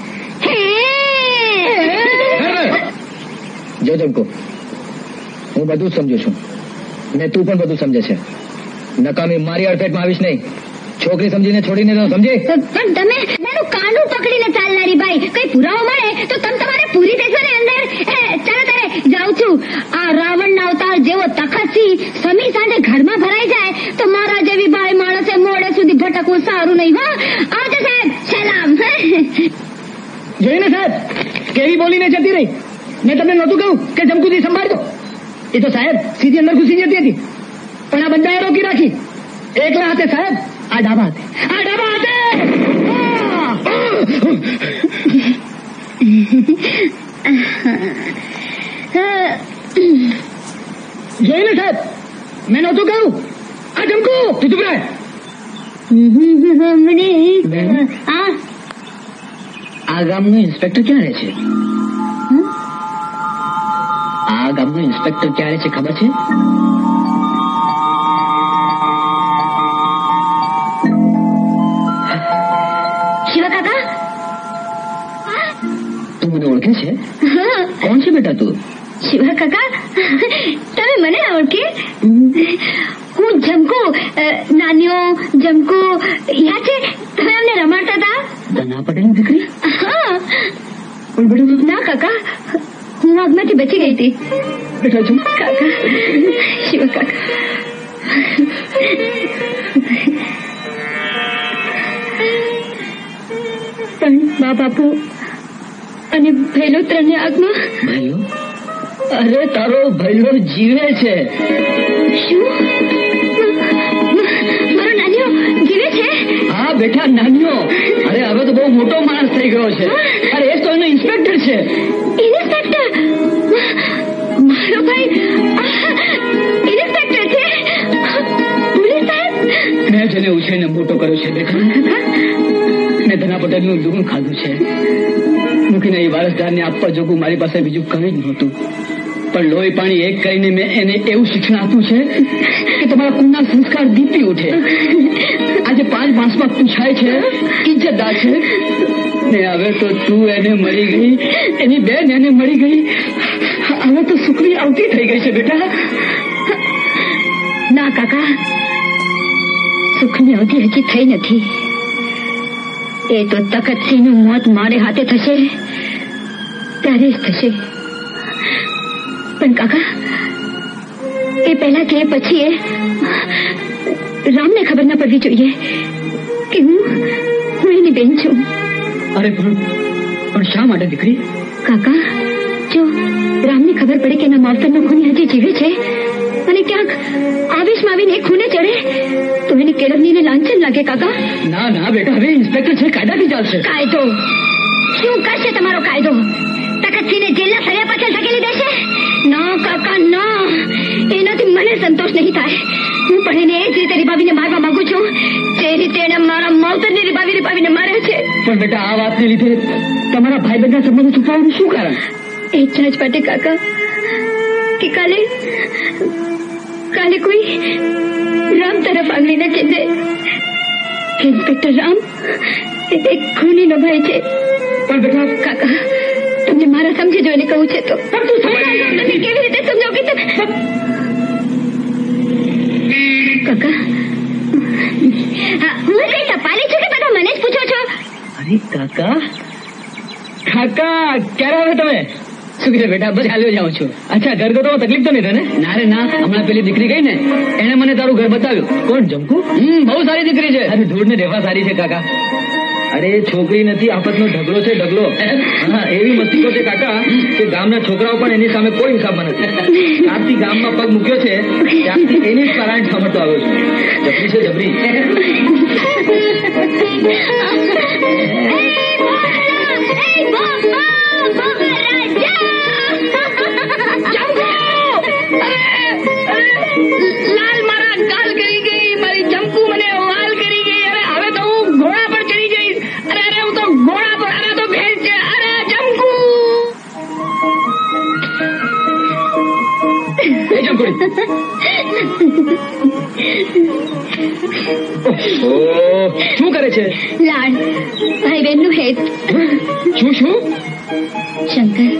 Speaker 4: જો જમકો, હું બધું જ સમજુ છું ને તું પણ બધું સમજે છે. નકામી મારી અડફેટમાં આવીશ નહીં. છોકરી સમજીને છોડીને તો સમજે.
Speaker 2: પણ તમે મારું કાંડું પકડીને ચાલનારી ભાઈ, કઈ પુરાવો મળે તો તમે તમારે પૂરી દેશો ને અંદર. ચાલો તારે જાઉં છું. આ રાવણના અવતાર જેવો તખતસિંહ સમી સાંજે ઘરમાં ભરાઈ જાય તો મારા જેવી ભાઈ માણસે મોડે સુધી ભટકવું સારું નહીં. હો, આવજો સાહેબ. સલામ.
Speaker 8: જોઈને સાહેબ કેવી બોલીને જતી રહી. મેં તમને નહોતું કહ્યું કે જમકુદી સંભાળજો? એ તો સાહેબ સીધી અંદર ઘૂસી જતી હતી, પણ આ બધાએ રોકી રાખી. એકલા હાથે સાહેબ, આ ડાબા હાથે, આ ડાબા હાથે. જોઈને સાહેબ, મેં નહોતું કહ્યું. આ જમકુ, તું ચૂપ રહે.
Speaker 4: આ ગામનું ઇન્સ્પેક્ટર ક્યાં રહે છે? આ ગામનું ઇન્સ્પેક્ટર ક્યાં રહે છે ખબર છે?
Speaker 2: શિવા કાકા,
Speaker 4: તું મને ઓળખે છે? કોણ છે બેટા તું?
Speaker 2: શિવા કાકા, તમે મને ઓળખી? હું જમકુ, નાનીઓ જમકુ. યાદ છે તમે અમને રમાડતા હતા?
Speaker 4: ધના પટેલની દીકરી?
Speaker 2: હા. ના કાકા, હું હું આગમાંથી બચી ગઈ હતી.
Speaker 6: બેટા જો
Speaker 2: કાકા, શિવા કાકા. પણ મા બાપુ અને ભૈલો ત્રણને આગમાં.
Speaker 6: ભૈલો? અરે તારો ભૈલો જીવે છે.
Speaker 2: શું? મારો નાનીઓ જીવે છે?
Speaker 6: હા બેટા, નાનીઓ. અરે હવે તો બહુ મોટો માણસ થઈ ગયો છે. અરે એ તો એનો ઇન્સ્પેક્ટર છે.
Speaker 2: ઇન્સ્પેક્ટર? મારો ભાઈ ઇન્સ્પેક્ટર છે? પોલીસ સાહેબ?
Speaker 6: મેં જેને ઉછેરીને મોટો કર્યો છે બેટા, મેં ધના પટેલનું દૂધ ખાધું છે. મૂકીને એ વારસદારને આપવા જોગું મારી પાસે બીજું કંઈ જ નહોતું. પણ લોહી પાણી એક કરીને મેં એને એવું શિક્ષણ આપ્યું છે કે તમારા કુળના સંસ્કાર દીપી ઉઠે. આજે પાંચ માસમાં પૂછાય છે, ઇજ્જતદાર છે. ને હવે તો તું એને મળી ગઈ, એની બેન એને મળી ગઈ. હવે તો સુખની આવતી થઈ ગઈ છે બેટા.
Speaker 2: ના કાકા, સુખની અવધિ હજી થઈ નથી. એ તો તખતસિંહનું મોત મારે હાથે થશે ત્યારે જ થશે. પણ કાકા, એ પહેલા કે પછી એ રામને ખબર ના પડવી જોઈએ કે હું હું એની બેન છું.
Speaker 6: અરે પણ પણ શા માટે દીકરી?
Speaker 2: કાકા, જો રામને ખબર પડે કે એના માવતરનો ખૂની હજી જીવે છે અને ક્યાંક આવેશમાં આવીને એ ખૂને ચડે તો એની કેળવણીને લાંછન લાગે. કાકા
Speaker 6: ના ના બેટા, હવે ઇન્સ્પેક્ટર છે, કાયદાથી ચાલશે.
Speaker 2: કાયદો શું કરશે તમારો કાયદો? તખતસિંહને જેલના સળિયા પાછળ ધકેલી દેશે? ના કાકા ના, એનાથી મને સંતોષ નહીં થાય. હું પણ એને એ જ રીતે રીબાવીને મારવા માંગુ છું જે રીતે એને મારા માવતરને રીબાવી રીબાવીને માર્યા છે.
Speaker 6: પણ બેટા, આ વાતને લીધે તમારા ભાઈ બહેનના સંબંધો છુપાવવાનું શું કારણ?
Speaker 2: એ જ માટે કાકા કે કાલે કાલે કોઈ રામ તરફ આંગળી ન ચીંધે. ઇન્સ્પેક્ટર રામ એક ખૂનીનો ભાઈ છે.
Speaker 6: પણ બેટા
Speaker 2: કાકા, તમને મારા સમજી જો એને કહું છે તો કેવી રીતે સમજાવ કે કાકા? હું કઈ ટપાલી છું કે બધા મને જ પૂછો છો?
Speaker 6: અરે કાકા, કાકા ક્યારે આવે તમે? શું કીધું બેટા? બસ હાલ્યો જાઉં છું. અચ્છા, ઘર ગયો તકલીફ તો નહીં તને? ના રે ના, હમણાં પેલી દીકરી ગઈ ને એને મને તારું ઘર બતાવ્યું. કોણ? જમકુ? હમ, બહુ સારી દીકરી છે. અરે ધૂળ ને રેવા સારી છે કાકા. અરે છોકરી નથી, આફતનો ઢગલો છે, ઢગલો. હા, એવી મસ્તીકો છે કાકા કે ગામના છોકરાઓ પણ એની સામે કોઈ હિસાબમાં નથી. ત્યારથી ગામમાં પગ મૂક્યો છે ત્યારથી એની જ કારણ સાંભળતો આવ્યો છું. જબરી છે, જબરી.
Speaker 2: લાલ મારા ગાલ કરી ગઈ, મારી જમકુ મને વાલ કરી ગઈ. અરે હવે તો હું ઘોડા પર ચડી જઈશ. અરે અરે હું તો ઘોડા પર. અરે તો ભેંસ છે. અરે જમકુ,
Speaker 6: એ જમકુડી. ઓહ, શું કરે છે?
Speaker 2: લાડ ભાઈ બહેન નું હેત.
Speaker 6: શું શું?
Speaker 2: શંકર,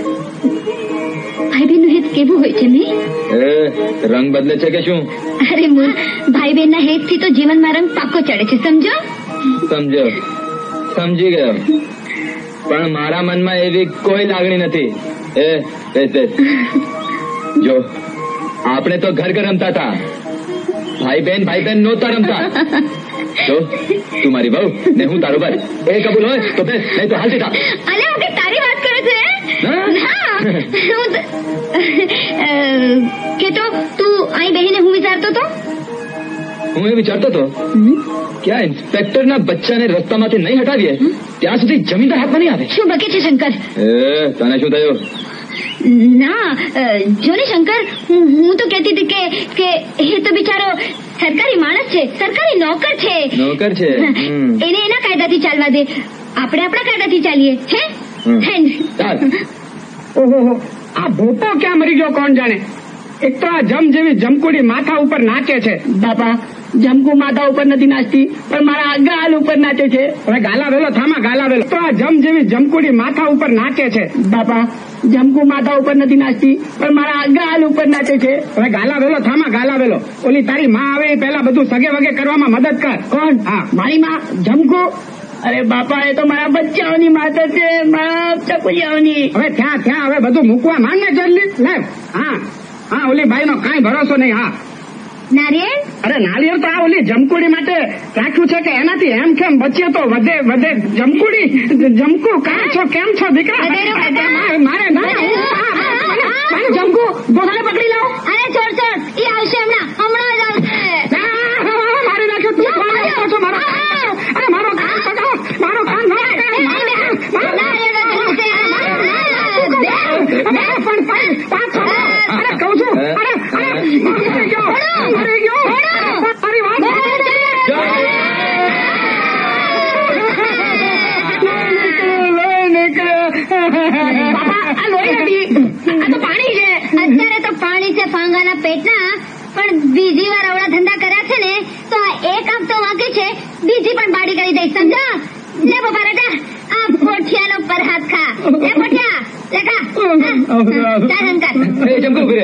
Speaker 2: ભાઈ બહેન નું હેત કેવું હોય છે? મેં
Speaker 3: એ રંગ બદલે છે કે શું?
Speaker 2: અરે મૂળ, ભાઈ બહેન ના હેત થી તો જીવનમાં રંગ પાકો ચડે છે, સમજો?
Speaker 3: સમજો, સમજી ગયો. પણ મારા મનમાં એવી કોઈ લાગણી નથી. એ બેસ બેસ. જો આપણે તો ઘર ઘર રમતા હતા, ભાઈ બહેન ભાઈ બહેન નહોતા રમતા. જો તું મારી બહુ ને હું તારો ભાઈ, એ કબૂલ હોય તો બેસ, નહીં તો હાલતી થા.
Speaker 2: અલે હું કઈ તારી વાત કરે છે?
Speaker 3: હા?
Speaker 2: ના, હું તો- અ, કે તો તું અહીં બેહીને હું વિચારતો હતો?
Speaker 3: હું એ વિચારતો હતો કે આ ઇન્સ્પેક્ટરના બચ્ચાને રસ્તામાંથી નહીં હટાવીએ ત્યાં સુધી જમીનદાર હાથમાં નહીં આવે.
Speaker 2: શું બકે છે શંકર?
Speaker 3: એ તને શું થયું?
Speaker 2: ના, અ, જો ને શંકર, હું હું તો કહેતી હતી કે કે એ તો બિચારો સરકારી માણસ છે, સરકારી નોકર છે.
Speaker 3: નોકર છે. હમ.
Speaker 2: એને એના કાયદાથી ચાલવા દે, આપણે આપણા કાયદાથી ચાલીએ. હે
Speaker 3: હમ.
Speaker 2: હે ને?
Speaker 3: ચાલ.
Speaker 8: ઓહો, આ ભોપો ક્યાં મરી ગયો કોણ જાણે. એક તો આ જમ જેવી જમકુડી માથા ઉપર નાચે છે. બાપા, જમકુ માથા ઉપર નથી નાચતી પણ મારા ગાલ ઉપર નાચે છે. હવે ગાલા વેલો થામા, ગાલા વેલો. તો આ જમ જેવી જમકુડી માથા ઉપર નાચે છે. બાપા, જમકુ માથા ઉપર નથી નાચતી પણ મારા ગાલ ઉપર નાચે છે. હવે ગાલા વેલો થામા, ગાલા વેલો. ઓલી તારી માં આવે એ પહેલા બધું સગે વગે કરવામાં મદદ કર. કોણ? હા, મારી માં જમકુ.
Speaker 1: અરે બાપા એ તો મારા બચ્ચાઓની માતા છે, મારા ચકુલિયાઓની.
Speaker 8: હવે ત્યાં ત્યાં હવે બધું મૂકવા માંડ ને જલ્દી. લે હા હા ઓલી બાઈ નો કાંઈ ભરોસો નહીં. હા
Speaker 2: નારિયેળ?
Speaker 8: અરે નાળિયેર તો આ ઓલી જમકુડી માટે રાખ્યું છે કે એનાથી એમ કેમ બચીએ તો વધે વધે. જમકુડી જમકુ કાં છો, કેમ છો દીકરા? મારે ના જમકુ ગોધાને પકડી લાવો.
Speaker 2: અરે છોડ છોડ, એ આવશે હમણાં, હમણાં જ આવશે.
Speaker 8: મારી નાખ્યો તું. મારો અરે મારો કાન પકડો, મારો કાન અરે કહું છું. અરે અરે મરી ગયો મરી ગયો. અરે વાત
Speaker 2: અત્યારે તો પાણી છે ફાંગાના પેટના, પણ બીજી વાર આવડા ધંધા કર્યા છે ને તો આ એક આંખ તો વાંકે છે, બીજી પણ બાડી કરી દઈશ, સમજા? લે બાપા રાજા, આ પોઠિયાનો પર હાથ ખા. લે પોઠિયા લે ખા. ચાલ હંકાર
Speaker 4: જમકુ ફિરે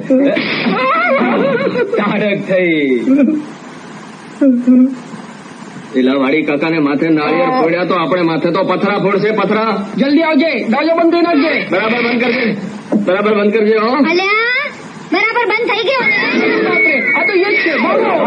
Speaker 4: તારક થઈ. પેલા વાડી કાકાને માથે નાળિયેર ફોડ્યા તો આપણે માથે તો પથરા ફોડશે. પથરા
Speaker 8: જલ્દી આવજે, દરવાજો બંધ થઈ નાખજે.
Speaker 4: બરાબર બંધ કરજે, બરાબર બંધ કરજે. હો
Speaker 2: અલ્યા બરાબર બંધ થઈ ગયો.
Speaker 8: આ તો એ જ છે.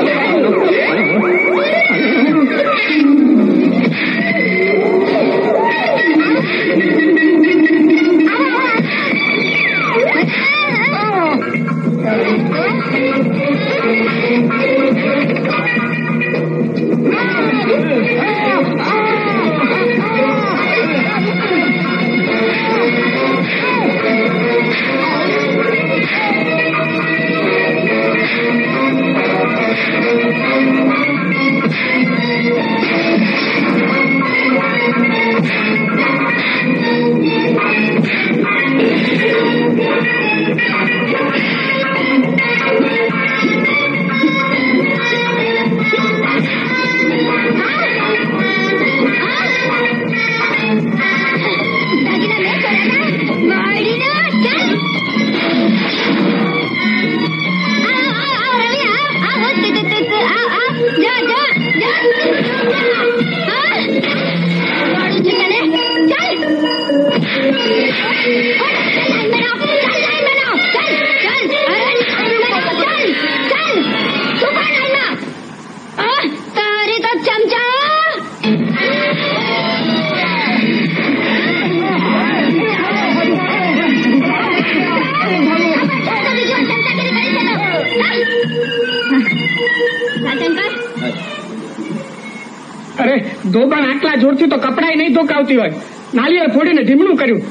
Speaker 8: અરે ધોબણ આટલા જોરથી તો કપડાય નહીં ધોકાવતી હોય. નાળિયેર ફોડીને ઢીમણું કર્યું.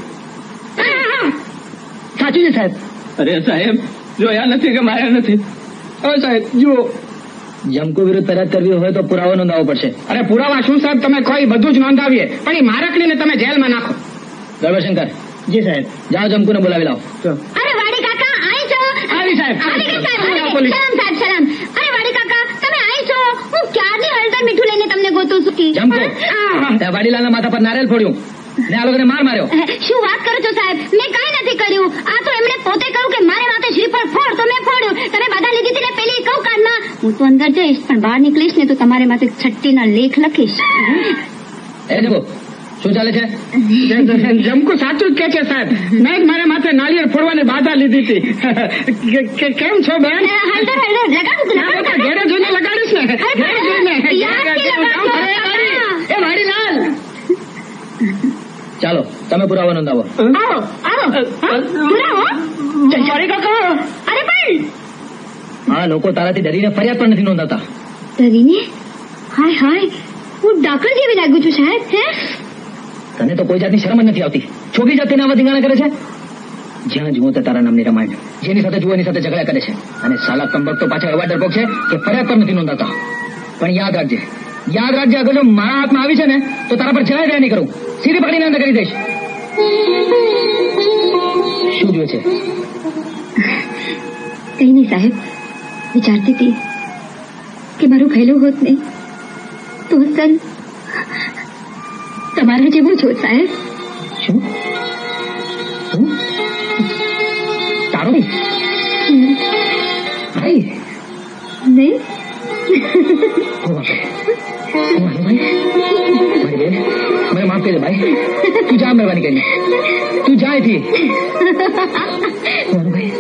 Speaker 8: સાચું છે સાહેબ.
Speaker 4: અરે સાહેબ જોયા નથી કે માર્યા નથી?
Speaker 8: ઓ સાહેબ જુઓ,
Speaker 1: જમકુ વિરુદ્ધ ફરિયાદ કરવી હોય તો પુરાવો નોંધાવવો પડશે.
Speaker 8: અરે પુરાવા શું સાહેબ, તમે કોઈ બધું જ નોંધાવીએ, પણ એ મારકડીને તમે જેલમાં નાખો.
Speaker 1: ગર્ભશંકર. જી સાહેબ. જાઓ જમકુને બોલાવી લાવો.
Speaker 2: અરે વાડી કાકા આઈ છો?
Speaker 8: આવી સાહેબ.
Speaker 2: આવી ગઈ સાહેબ. સલામ સાહેબ સલામ. અરે વાડી કાકા તમે આઈ છો? હું ક્યારની હળદર મીઠું લઈને તમને ગોતું છું.
Speaker 1: જમકુ ત્યાં વાડીલાલના માથા પર નારિયેળ ફોડ્યું ને આ લોકોને માર માર્યો.
Speaker 2: શું વાત કરો છો સાહેબ? મેં કઈ નથી કર્યું. આ તો એમણે પોતે કહ્યું કે મારે માથે શ્રીફળ ફોડ, તો મેં ફોડ્યું. તમે બાધા લીધી હતી ને પેલી કહું કાનમાં, હું તો અંદર જઈશ પણ બહાર નીકળીશ ને તો તમારે માથે છઠ્ઠીના લેખ લખીશ.
Speaker 1: એ જમકુ શું ચાલે છે?
Speaker 8: જમકુ સાચું જ કે છે સાહેબ. મેં જ મારા માથે નાળિયેર ફોડવાની બાધા લીધી હતી. કેમ છો બેન?
Speaker 2: હળદર હળદર લગાડું
Speaker 8: ઘેરે જોઈને લગાડીશ ને. ઘેરે જોઈને એ વાડીલાલ.
Speaker 1: ચાલો તમે પુરાવો નોંધાવો.
Speaker 2: આવો આવો પુરાવો. અરે પણ
Speaker 1: આ લોકો તારાથી ડરીને ફરિયાદ પણ નથી નોંધાતા.
Speaker 2: ડરીને? હાય હાય, હું ડાકણ જેવી લાગુ છું સાહેબ. હે
Speaker 1: તને તો કોઈ જાતની શરમ જ નથી આવતી. છોકરી જાતને આવા ધીંગાણા કરે છે. જ્યાં જુઓ તે તારા નામની રામાયણ, જેની સાથે જુઓ એની સાથે ઝઘડા કરે છે. અને સાલા કંબક તો પાછા એવા ડરપોક છે કે ફરિયાદ પણ નથી નોંધાતા. પણ યાદ રાખજે, યાદ રાખજે, અગર જો મારા હાથમાં આવી છે ને તો તારા પર જરાય દયા નહીં કરું. સીધી પકડીને અંદર કરી દઈશ. શું જોયે છે?
Speaker 2: કઈ નહીં સાહેબ, વિચારતી હતી કે મારું ઘેલું હોત નહીં તો સર તમારા જેવું જ હોત સાહેબ.
Speaker 1: શું? તારો ભાઈ?
Speaker 2: નહીં
Speaker 1: મારી
Speaker 4: મૂકે છે ભાઈ, તું જા મહેરબાની કરીને, તું જા અહીંથી. ભાઈ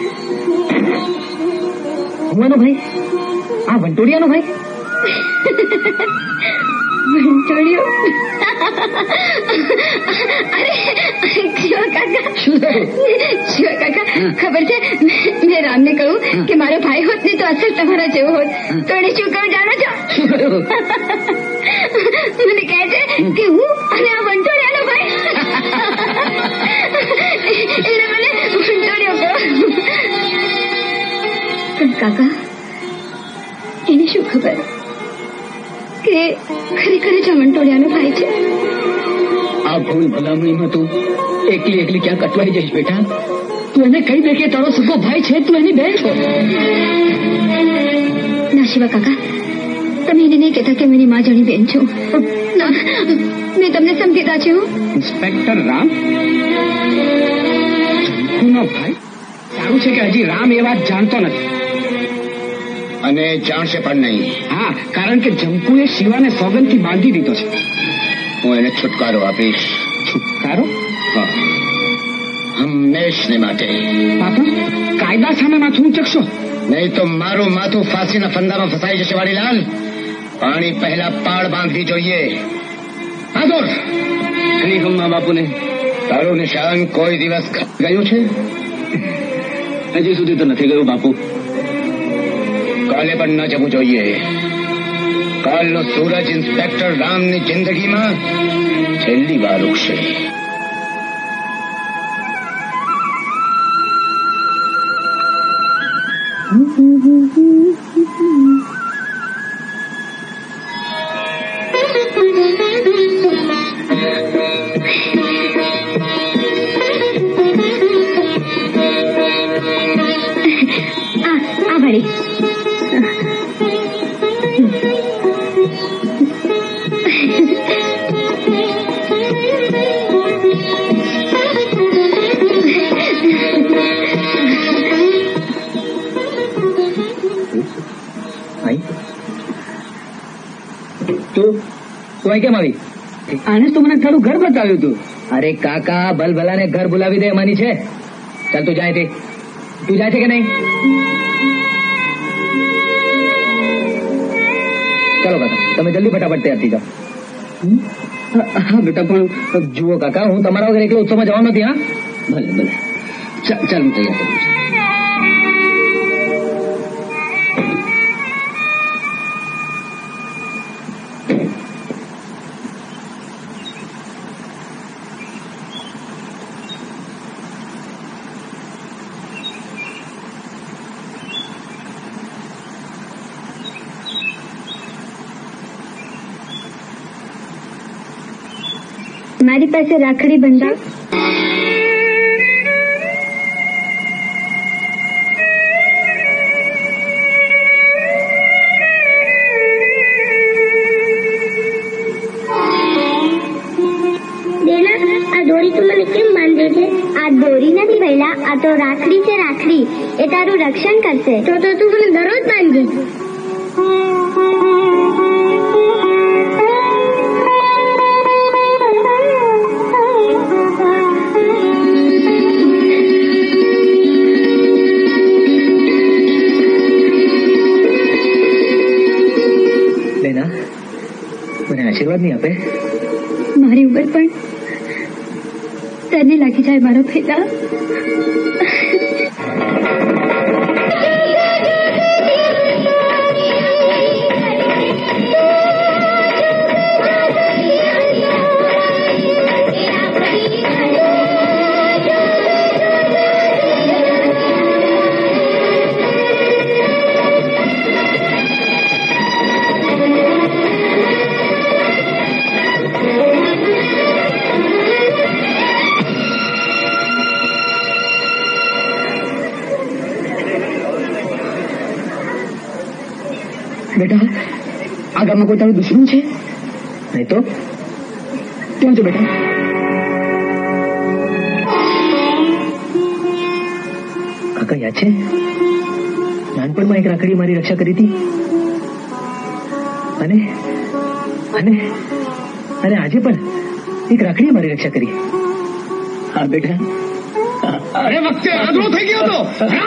Speaker 4: હુંવાનો ભાઈ, આ વંટોડિયાનો ભાઈ.
Speaker 2: વંટોડિયો? અરે શિવા કાકા, શિવા કાકા ખબર છે, મેં રામને કહ્યું કે મારો ભાઈ હોત ને તો અસલ તમારા જેવો હોત, તો એને શું કહ્યું જાણો છો? મને કહે છે કે હું અને આ વંટોડિયાનો ભાઈ. એને મને વંટોડિયો કહો. પણ કાકા એને શું ખબર કે ખરેખર જ વંટોડિયાનો ભાઈ છે.
Speaker 4: આ ભૂલ ભલામણીમાં તું એકલી એકલી ક્યાં કટવાઈ જઈશ બેટા. તું એને કહી દે કે તારો સગો ભાઈ છે, તું એની બેન છો.
Speaker 2: ના શિવા કાકા, તમે એને નહીં કહેતા કે મેરી માં જાણી બેન છું. ના, મેં તમને સમજીતા છું.
Speaker 8: ઇન્સ્પેક્ટર રામ નો ભાઈ? સારું છે કે હજી રામ એ વાત જાણતો નથી,
Speaker 3: અને જાણશે પણ નહીં.
Speaker 8: હા, કારણ કે જંકુએ શિવાને સોગંદથી બાંધી દીધો છે.
Speaker 3: હું એને છુટકારો આપીશ.
Speaker 8: છુટકારો?
Speaker 3: હા, હંમેશને માટે.
Speaker 8: બાપુ, કાયદા સામે માથું ઉંચકશો
Speaker 3: નહીં તો મારું માથું ફાંસીના ફંદામાં ફસાઈ જશે. વાડીલાલ, પાણી પહેલા પાળ બાંધવી જોઈએ. આગળ
Speaker 4: હમણાં બાપુને
Speaker 3: તારું નિશાન કોઈ દિવસ ગયું છે?
Speaker 4: હજી સુધી તો નથી ગયું બાપુ.
Speaker 3: કાલે પણ ન જવું જોઈએ. કાલનો સૂરજ ઇન્સ્પેક્ટર રામની જિંદગીમાં છેલ્લી વાર ઉગશે.
Speaker 2: આ ભરી
Speaker 4: તું તું કેમ આવી? આને તો મને તારું ઘર બતાવ્યું તું. અરે કાકા, ભલભલાને ઘર બોલાવી દે માની છે. ચાલ તું જાય, તું જાય છે કે નહીં? ચાલો કાકા, તમે જલ્દી ફટાફટ તૈયાર થઈ જાઓ. હા બેટા, પણ જુઓ કાકા, હું તમારા વગર એકલો ઉત્સવમાં જવાનો નથી. હા ભલે ભલે, ચાલ હું તૈયાર કરું છું.
Speaker 2: મારી પાસે રાખડી બંધાવ.
Speaker 9: આ દોરી તું મને કેમ બાંધે છે?
Speaker 2: આ દોરી નથી ભૈલા, આ તો રાખડી છે. રાખડી એ તારું રક્ષણ કરશે.
Speaker 9: તો તો તું મને દરરોજ બાંધજે.
Speaker 4: મને આશીર્વાદ નહીં આપે?
Speaker 2: મારી ઉંમર પણ તને લાગી જાય મારો ભેગા.
Speaker 4: બેટા, આ ગામમાં કોઈ તારું દુશ્મન છે? નહીં તો કેમ છે બેટા? કાકા યાદ છે, નાનપણમાં એક રાખડી મારી રક્ષા કરી હતી. અને અને અને આજે પણ
Speaker 6: એક રાખડીએ મારી રક્ષા કરી. હા બેટા.
Speaker 8: અરે વખતે આદરો થઈ ગયો તો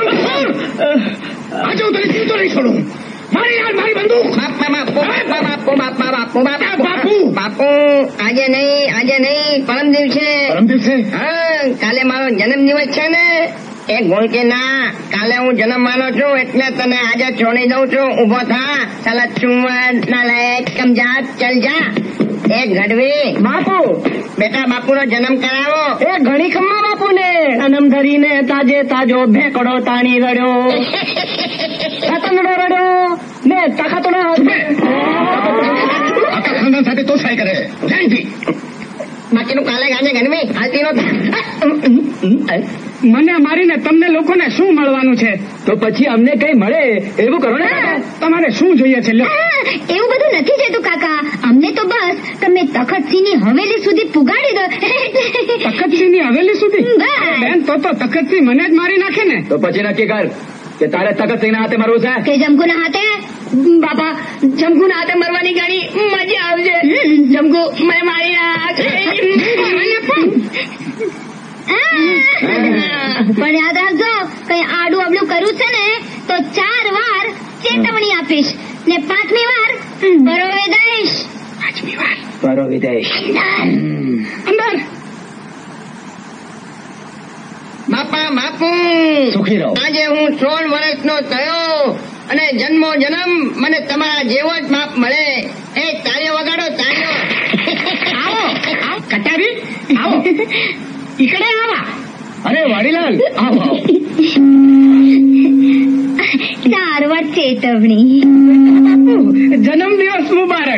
Speaker 8: આજે હું તને જીવતો નહીં છોડું. મારી યાર મારી બંદૂક.
Speaker 5: બાપા બાપુ બાપા બાપુ બાપા બાપુ બાપા બાપુ બાપુ આજે નહીં આજે નહીં પરમ દિવસે.
Speaker 8: પરમ દિવસે?
Speaker 5: હા, કાલે મારો જન્મદિવસ છે ને. એ ગોળ કે ના, કાલે હું જન્મવાનો છું એટલે તને આજે છોડી દઉં છું. ઉભો થા સાલા ચુંવર ના લાયક કમજાત. ચલ જા. એ ગઢવી
Speaker 6: બાપુ
Speaker 5: બેટા બાપુનો જન્મ કરાવો.
Speaker 6: એ ઘણી ખમ્મા બાપુ ને અનમ ધરીને તાજે તાજો ભેકડો તાણી રડ્યો. તતંગડો રડ્યો ને તખતડો
Speaker 8: આખા ખાનદાન સાથે તોછાઈ કરે. જયંતી
Speaker 5: બાકીનું કાલે ગાજે ગણવી હાલતી નો.
Speaker 8: મને મારીને તમને લોકોને શું મળવાનું છે?
Speaker 6: તો પછી અમને કઈ મળે એવું કરો ને.
Speaker 8: તમારે શું જોઈએ છે? લ્યો.
Speaker 2: એવું બધું નથી જતું કાકા. અમને તો બસ તમે તખતસિંહની હવેલી સુધી પુગાડી દો.
Speaker 8: તખતસિંહની હવેલી સુધી?
Speaker 2: બસ.
Speaker 8: બેન તો તો તખતસિંહ મને જ મારી નાખે ને.
Speaker 6: તો પછી નક્કી કર કે તારે તખતસિંહના હાથે મરવું છે
Speaker 2: કે જમકુના હાથે.
Speaker 6: બાપા જમકુના હાથે મરવાની ઘણી મજા આવશે. જમકુ મેં મારી નાખ.
Speaker 2: પણ યાદ રાખજો કઈ આડું અબડું કર્યું છે ને તો ચાર વાર ચેતવણી આપીશ ને પાંચમી વાર પરોવી દઈશ.
Speaker 8: પાંચમી વાર
Speaker 6: પરોવી દઈશ.
Speaker 8: અંદર.
Speaker 5: બાપા બાપુ
Speaker 6: સુખી રહો.
Speaker 5: આજે હું સોળ વર્ષનો થયો અને જન્મો જન્મ મને તમારા જેવો જ બાપ મળે. એ તાળીઓ વગાડો તાળીઓ.
Speaker 8: આવો કટારી આવો. ઈકડે આવા.
Speaker 6: અરે વાડીલાલ આવો આવો.
Speaker 2: ચાર વાર ચેતવણી.
Speaker 8: જન્મ દિવસ મુબારક.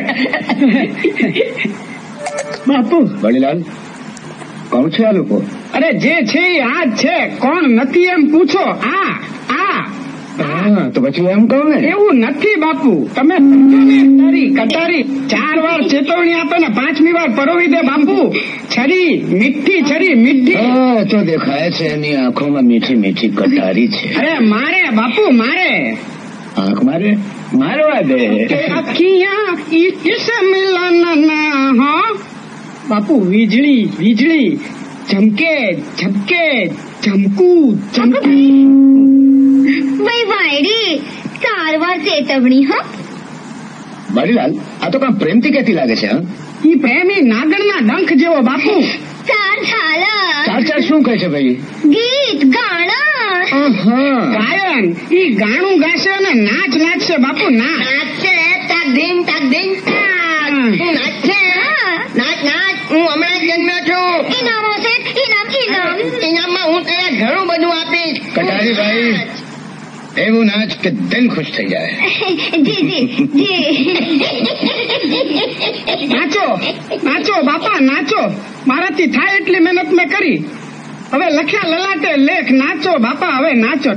Speaker 8: બાપુ
Speaker 3: વડીલાલ કોણ છે આ લોકો?
Speaker 8: અરે જે છે એ આ જ છે. કોણ નથી એમ પૂછો. આ આ
Speaker 3: હા તો પછી એમ કહો ને.
Speaker 8: એવું નથી બાપુ. તમે સમજો ને. તારી કટારી ચાર વાર ચેતવણી આપે ને પાંચમી વાર પરોવી દે બાપુ. છરી મીઠી છરી મીઠી.
Speaker 3: હા તો દેખાય છે એની આંખોમાં મીઠી મીઠી કટારી છે.
Speaker 8: અરે મારે બાપુ મારે.
Speaker 3: આંખ મારે મારવા દે.
Speaker 8: અખિયા ઇસ મિલન ના. હા બાપુ વીજળી વીજળી ચમકે ઝબકે ચમકુ ચમકી.
Speaker 2: ભાઈ વાયડી ચાર વાર ચેતવણી. હા
Speaker 3: વડીલાલ આ તો કાં પ્રેમથી કહેતી લાગે છે. હા
Speaker 8: ઈ પ્રેમી નાગણના ડંખ જેવો બાપુ.
Speaker 2: ચાર છાલા
Speaker 3: ચાર ચાર શું કહે છે ભાઈ?
Speaker 2: ગીત ગાણા
Speaker 8: ગાયન. ઈ ગાણું ગાશે અને નાચ નાચશે બાપુ. નાચ
Speaker 5: નાચશે તાક ધીન તાક ધીન તાક. હું નાચશે. નાચ નાચ. હું હમણાં જ જન્મ્યો છું.
Speaker 2: ઇનામો છે ઇનામ ઇનામ.
Speaker 5: ઇનામમાં હું તને ઘણું બધું આપીશ.
Speaker 3: કટારી ભાઈ એવું નાચ કે દિલ ખુશ થઈ જાય.
Speaker 2: જી જી જી.
Speaker 8: નાચો નાચો બાપા નાચો. મારાથી થાય એટલી મહેનત મેં કરી. હવે લખ્યા લલાટે લેખ. નાચો બાપા હવે નાચો.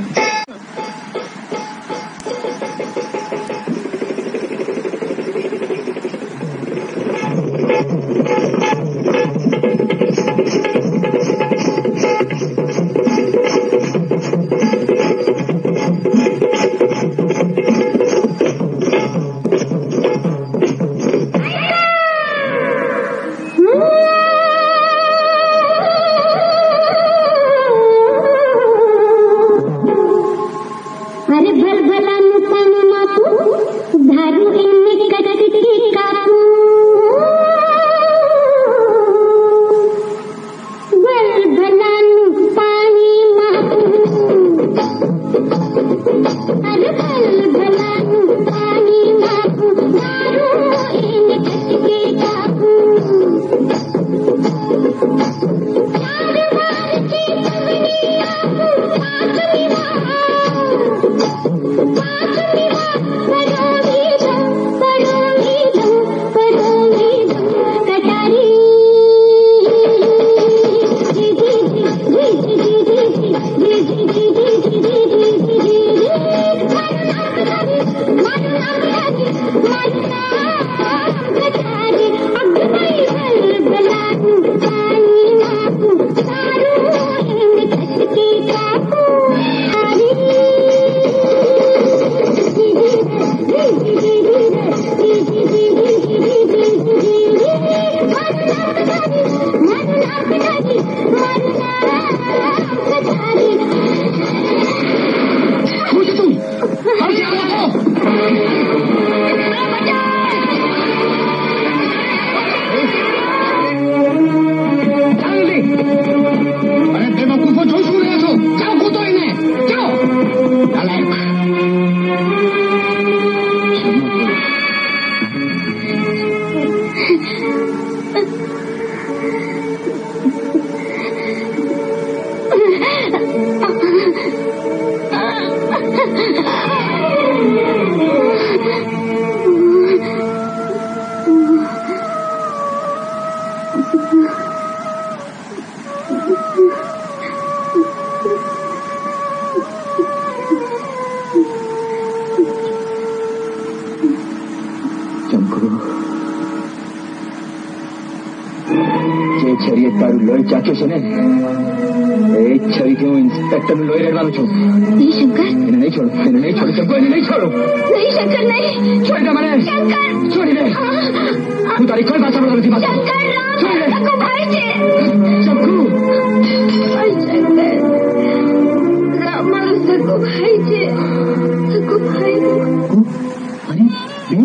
Speaker 4: છરીએ તારું લોહી ચાખ્યું છે ને એ છરીથી હું ઇન્સ્પેક્ટરનું લોહી રેડવાનું છું.
Speaker 2: નહીં શંકર,
Speaker 4: એને નહીં છોડું, એને નહીં છોડું ચંપુ, એને નહીં છોડું.
Speaker 2: નહીં શંકર, નહીં.
Speaker 4: છોડી દે મને.
Speaker 2: શંકર,
Speaker 4: છોડી દે. હું તારી કોઈ ભાષા બોલતો નથી.
Speaker 2: શંકર,
Speaker 4: છોડી દે.
Speaker 2: સગો ભાઈ છે.
Speaker 4: ચંપુ,
Speaker 2: શંકર, રામ મારો સગો ભાઈ છે. સગો ભાઈ.
Speaker 4: અરે બેન,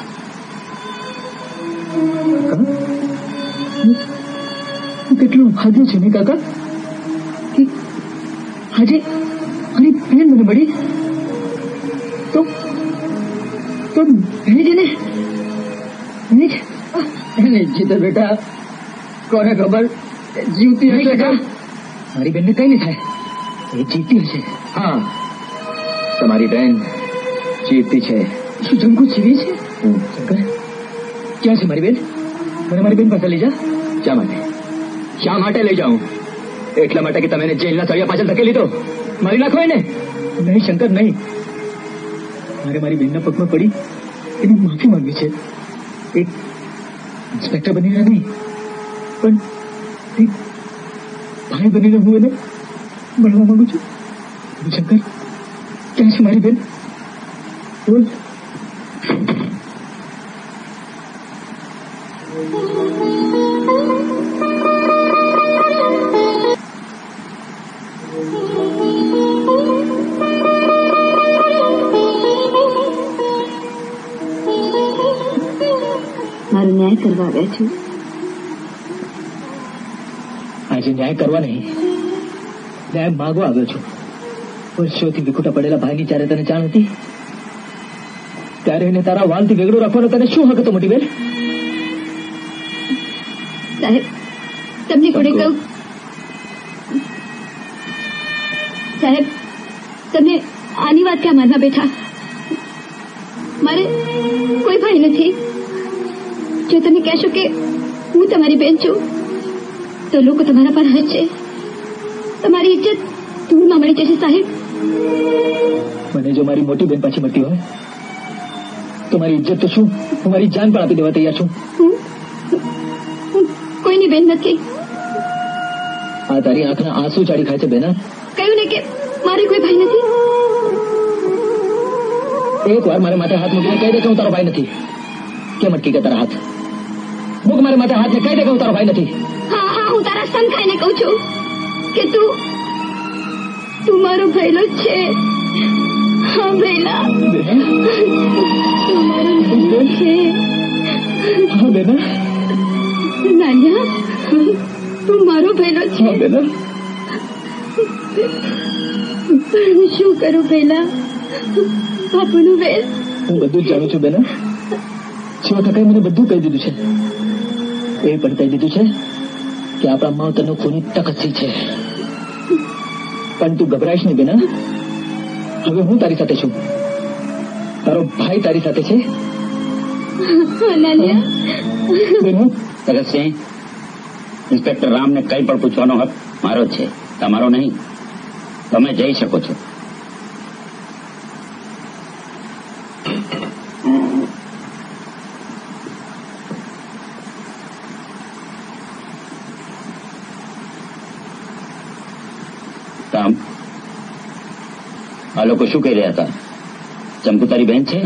Speaker 4: કેટલું ભાગ્ય છે ને કાકા કે આજે મારી બેન મને મળી. તો તો એને જ એને એને જીતે બેટા, કોને ખબર જીવતી હશે કે મારી બેનને કઈ નહીં થાય. એ જીવતી હશે. હા, તમારી બેન જીવતી છે. શું જંકુ જીવી છે? શંકર, ક્યાં છે મારી બેન? મને મારી બેન પાસે લઈ જા. શા માટે? શા માટે લઈ જાઉં? એટલા માટે કે તમે એને જેલના સળિયા પાછળ ધકેલી લીધો, મારી નાખો એને. નહીં શંકર, નહીં. મારે મારી બેનના પગમાં પડી એની માફી માંગવી છે. એક ઇન્સ્પેક્ટર બનીને નહીં, પણ એક ભાઈ બનીને હું એને મળવા માંગુ છું. શંકર, ક્યાં છે મારી બેન? બોલ.
Speaker 2: મારો ન્યાય કરવા આવ્યા છું.
Speaker 4: આજે ન્યાય કરવા નહીં, ન્યાય માગવા આવ્યો છું. વર્ષોથી વિખૂટા પડેલા ભાઈની ચારે તને જાણ હતી, ત્યારે એને તારા વાલથી વેગળો રાખવાનો તને શું હક હતો મોટી બેન?
Speaker 2: સાહેબ, તમને કોણે કહ્યું? સાહેબ, તમે આની વાત ક્યાં માનવા બેઠા? મારે કોઈ ભાઈ નથી. જો તમે કહેશો કે હું તમારી બેન છું તો લોકો તમારા પર હસશે. તમારી ઇજ્જત ધૂળમાં મળી જશે. સાહેબ,
Speaker 4: મને જો મારી મોટી બેન પાછી મળતી હોય તો મારી ઇજ્જત તો શું, હું મારી જાન પણ આપી દેવા તૈયાર છું.
Speaker 2: હું કોઈની બેન નથી.
Speaker 4: આ તારી આંખના આંસુ ચાડી ખાય છે બેના.
Speaker 2: કહ્યું ને કે મારે કોઈ ભાઈ નથી.
Speaker 4: એક વાર મારે માથે હાથ મૂકીને કહી દે કે હું તારો ભાઈ નથી. કેમ અટકી ગયા તારા હાથ? મૂક મારે માથે હાથ ને કહી દે કે હું તારો ભાઈ નથી.
Speaker 2: હા હા, હું તારા સન ખાઈને કહું છું કે તું તું મારો ભૈલો જ છે. હા ભૈલા, તું મારો ભૈલો છે.
Speaker 4: હા બેના.
Speaker 2: નાન્યા, તું મારો ભૈલો છે.
Speaker 4: હા બેના.
Speaker 2: પણ હું શું કરું ભૈલા? બાપુનું વેર.
Speaker 4: હું બધું જ જાણું છું બેના. શિવા કાકાએ મને બધું કહી દીધું છે. એ પણ કહી દીધું છે કે આપણા માવતરનો ખૂની તકસી છે. પણ તું ગભરાઈશ નહીં બેના. હવે હું તારી સાથે છું. તારો ભાઈ તારી સાથે છે.
Speaker 7: બેનું ભગતસિંહ, ઇન્સ્પેક્ટર રામને કઈ પણ પૂછવાનો હક મારો છે, તમારો નહીં. તમે જઈ શકો છો. રામ, આ લોકો શું કહી રહ્યા હતા? ચંપુ તારી બેન છે?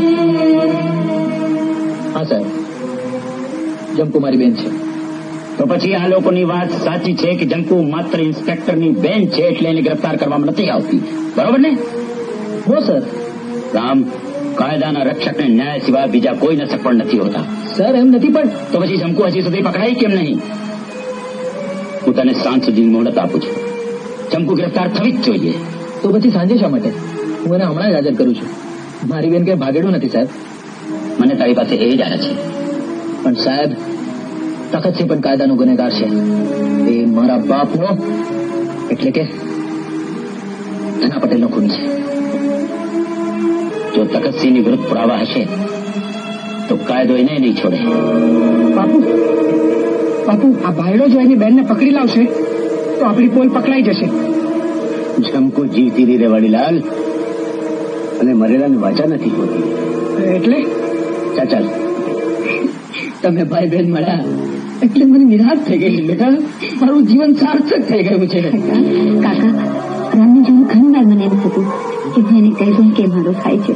Speaker 4: હા સાહેબ, જંકુ મારી બેન છે.
Speaker 7: તો પછી આ લોકોની વાત સાચી છે કે જંકુ માત્ર ઇન્સ્પેક્ટરની બેન છે એટલે એને ગ્રેફતાર કરવામાં નથી આવતી, બરોબર ને?
Speaker 4: હો સર.
Speaker 7: રામ, કાયદાના રક્ષકને ન્યાય સિવાય બીજા કોઈ નશક પણ નથી હોતા.
Speaker 4: સર એમ નથી, પણ
Speaker 7: તો પછી જંકુ હજી સુધી પકડાઈ કેમ નહીં? હું તને સાંજ સુધી મોહલત આપું છું. ચંપુ ગ્રેફતાર થવી જ જોઈએ.
Speaker 4: તો પછી સાંજે શા માટે? હું એને હમણાં જ હાજર કરું છું. મારી બેન કઈ ભાગેડું નથી સાહેબ.
Speaker 7: મને તારી પાસે એ જ આવે છે.
Speaker 4: પણ સાહેબ, તખતસિંહ પણ કાયદાનો ગુનેગાર છે. એ મારા બાપનો એટલે કે
Speaker 7: ધના પટેલનો ખૂન છે. જો તખતસિંહની વિરુદ્ધ પુરાવા હશે તો કાયદો એને નહીં છોડે.
Speaker 8: બાપુ બાપુ આ ભાઈડો જો એની બેનને પકડી લાવશે તો આપણી પોલ પકડાઈ જશે.
Speaker 3: જમકો જીવતી રહી રે વડીલાલ, અને મરેલાની વાચા નથી હોતી.
Speaker 8: એટલે
Speaker 3: ચાલ ચાલ, તમે ભાઈ બહેન મળ્યા એટલે મને નિરાશ થઈ ગઈ બેટા. મારું જીવન સાર્થક થઈ ગયું છે.
Speaker 2: કાકા રામને જોયું ઘણી વાર મને એમ થતું કે હું એને કહી દઉં કે મારો થાય છે.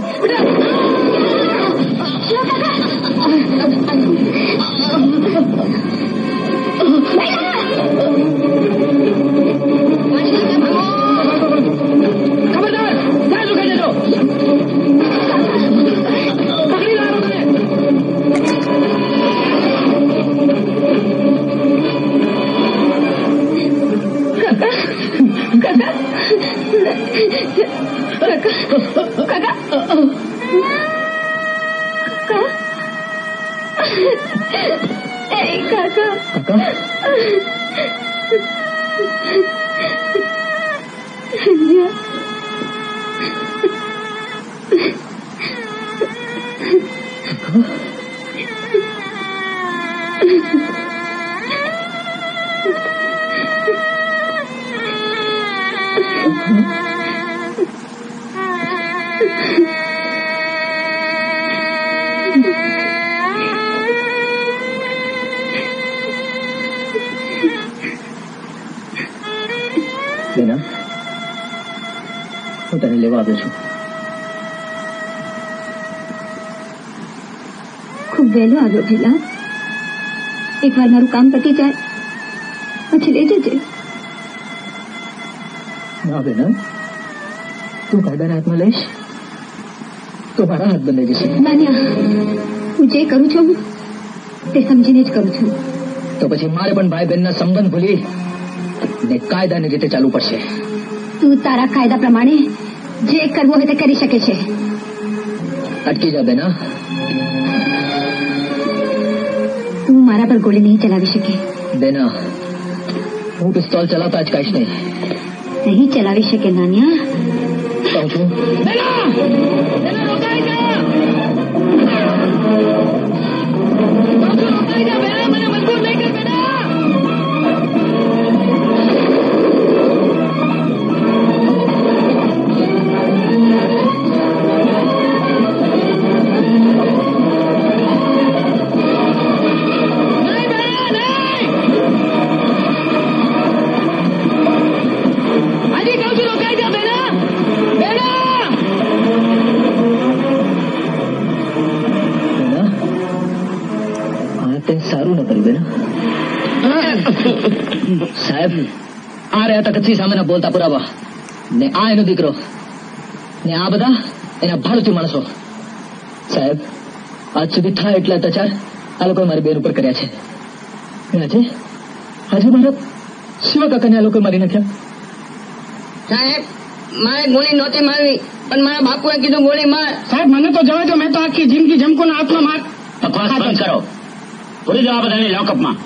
Speaker 4: બેના, હું તને લેવા આવ્યો છું.
Speaker 2: ખૂબ વહેલો આવ્યો ભેલા. એકવાર મારું કામ પતી જાય પછી લઈ જજે.
Speaker 4: ના બેના, તું કાયદાના હાથમાં લઈશ તો મારા હાથ બંધાઈ જશે.
Speaker 2: નાન્યા, હું જે કરું છું તે સમજીને જ કરું છું.
Speaker 4: તો પછી મારે પણ ભાઈ બહેનના સંબંધ ભૂલી ને કાયદાની રીતે ચાલવું પડશે.
Speaker 2: તું તારા કાયદા પ્રમાણે જે કરવું હોય તે કરી શકે છે.
Speaker 4: અટકી જા બેના.
Speaker 2: તું મારા પર ગોળી નહીં ચલાવી શકે.
Speaker 4: બેના, હું પિસ્તોલ ચલાવતા જ કાંઈશ નહીં.
Speaker 2: નહીં ચલાવી શકે નાન્યા.
Speaker 4: કહું છું બેના, બેના રોકાઈ જા. રોકાઈ જા બેના, મને મજબૂર નહીં કર બેના. સારું ન કર્યું બેના. સાહેબ, આ રહ્યા તખતસિંહ સામેના બોલતા પુરાવા, ને આ એનો દીકરો, ને આ બધા એના ભાડુતી માણસો. સાહેબ, આજ સુધી થાય એટલે અત્યાચાર આ લોકોએ મારી બેન ઉપર કર્યા છે. આજે આજે મારા શિવા કાકાને આ લોકોએ મારી નાખ્યા.
Speaker 5: સાહેબ, મારે ગોળી નહોતી મારવી, પણ મારા બાપુએ કીધું ગોળી માર.
Speaker 8: સાહેબ મને તો જવા દો, મેં તો આખી જિંદગી જમકોના હાથમાં માર.
Speaker 7: બકવાસ બંધ કરો. પૂરી જવા બધાને લોકઅપમાં.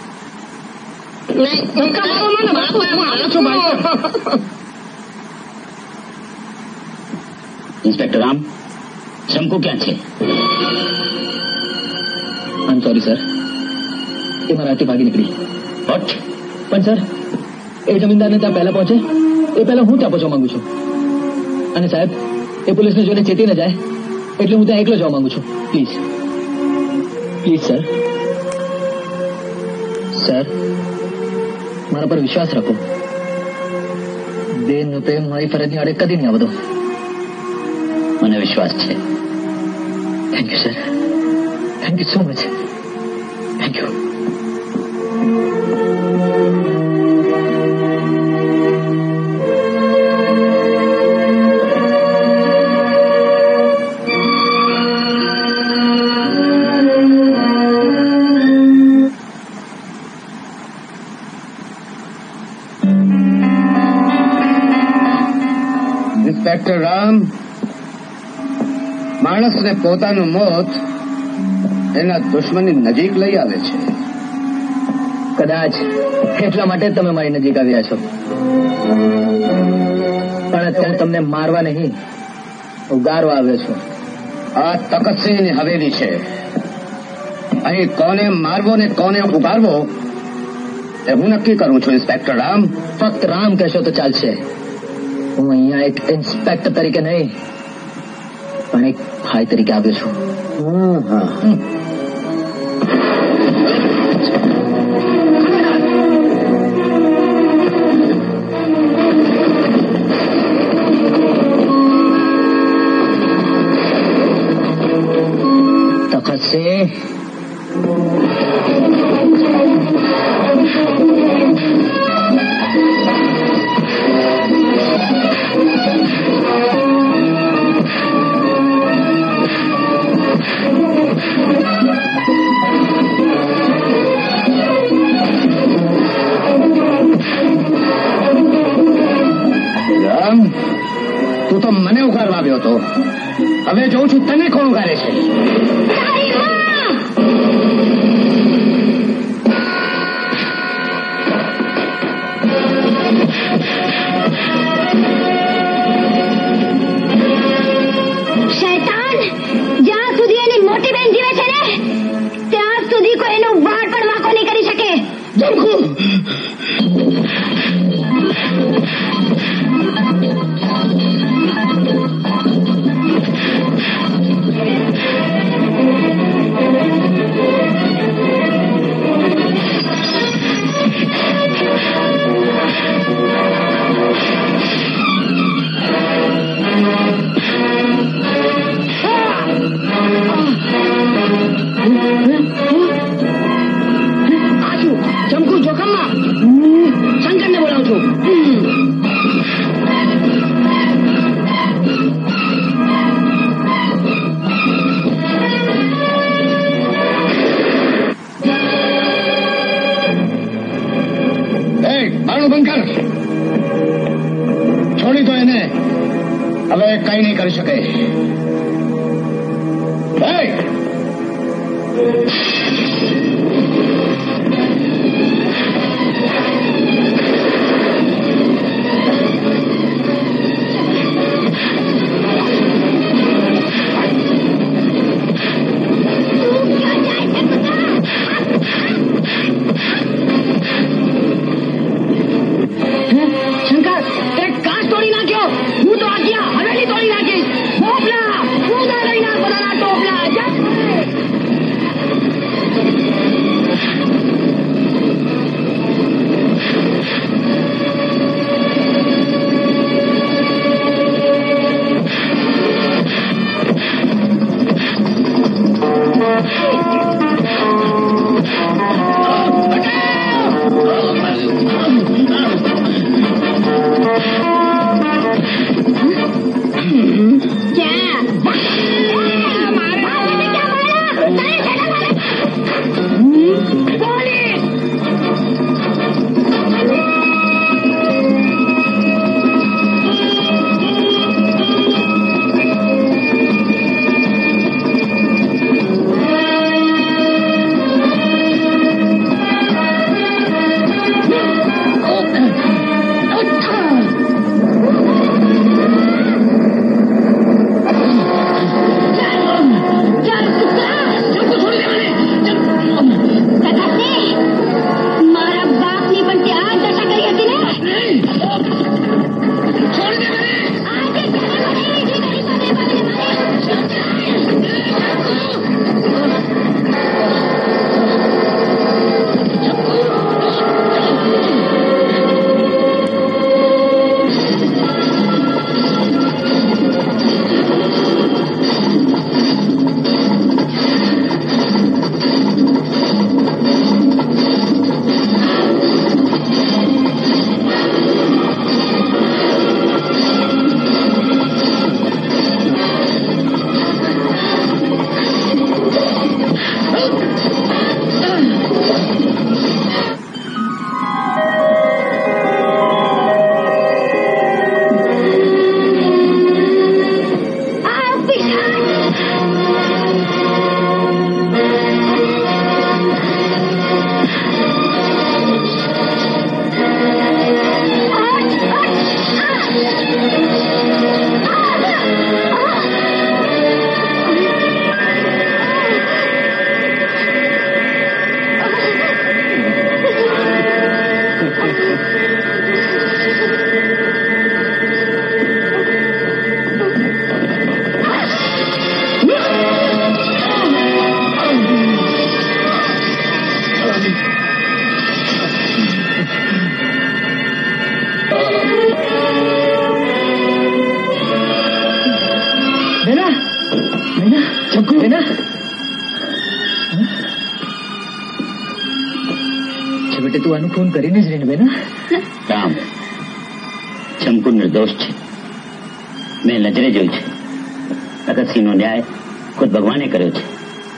Speaker 7: ઇન્સ્પેક્ટર રામ, શંકુ ક્યાં છે?
Speaker 4: આઈ એમ સોરી સર, એ મારાથી ભાગી નીકળી.
Speaker 7: વોટ?
Speaker 4: પણ સર, એ જમીનદારને ત્યાં પહેલા પહોંચે એ પહેલા હું ત્યાં પહોંચવા માંગુ છું. અને સાહેબ, એ પોલીસને જોઈને ચેતી ન જાય એટલે હું ત્યાં એકલો જવા માંગુ છું. Please please sir. સર, મારા પર વિશ્વાસ રાખો. બેનનો પ્રેમ મારી ફરજની આડે કદી નહીં આવતો.
Speaker 7: મને વિશ્વાસ છે.
Speaker 4: Thank you sir, thank you so much. Thank you.
Speaker 3: Inspector Ram, માણસને પોતાનું મોત એના દુશ્મનની નજીક લઈ આવે છે.
Speaker 4: કદાચ એટલા માટે જ તમે મારી નજીક આવ્યા છો. પણ હું તમને મારવા નહીં ઉગારવા આવ્યો છું.
Speaker 10: આ તખતસિંહની હવેલી છે. અહીં કોને મારવો ને કોને ઉગારવો એ હું નક્કી કરું છું. ઇન્સ્પેક્ટર રામ.
Speaker 4: ફક્ત રામ કહેશો તો ચાલશે. હું અહીંયા એક ઇન્સ્પેક્ટર તરીકે નહીં પણ એક ભાઈ તરીકે આવ્યો છું.
Speaker 10: હા
Speaker 4: તખતસિંહ,
Speaker 10: રામ, તું તો મને ઉગારવા આવ્યો હતો. હવે જોઉં છું તને કોણ ઉગારે છે.
Speaker 2: શૈતાન, જ્યાં સુધી એની મોટી બેન જીવે છે ને ત્યાં સુધી કોઈ એનો વાળ પણ વાંકો નહીં કરી શકે.
Speaker 10: જમકુ, જમકુ જોખમમાં. શંકરને બોલાવું છું. એ બારણું બંધ કર. છોડી દો એને. હવે કઈ નહીં કરી શકે.
Speaker 2: શંકર, એક કાચ તોડી નાખ્યો. હું તો આખી હવેલી તોડી નાખીશ. ટોપલા પૂજા લઈ નાખ બધાના ટોપલા. જા.
Speaker 4: ચંકુ બેના છેવટે તું આનું ખૂન કરીને જ રહીને બેના.
Speaker 7: રામ, ચંકુ નિર્દોષ છે. મેં નજરે જોયું છે. ભગતસિંહનો ન્યાય ખુદ ભગવાને કર્યો છે.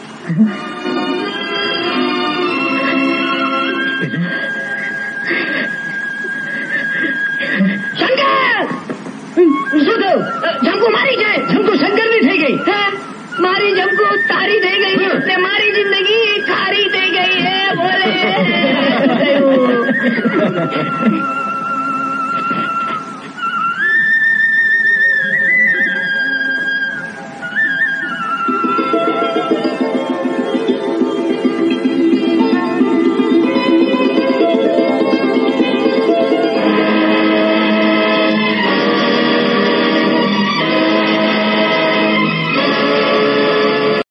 Speaker 6: શંકર, શું થયું? જમકુ મારી જાય. જમકુ શંકરની થઈ ગઈ. મારી જમકુ તારી થઈ ગઈ ને મારી જિંદગી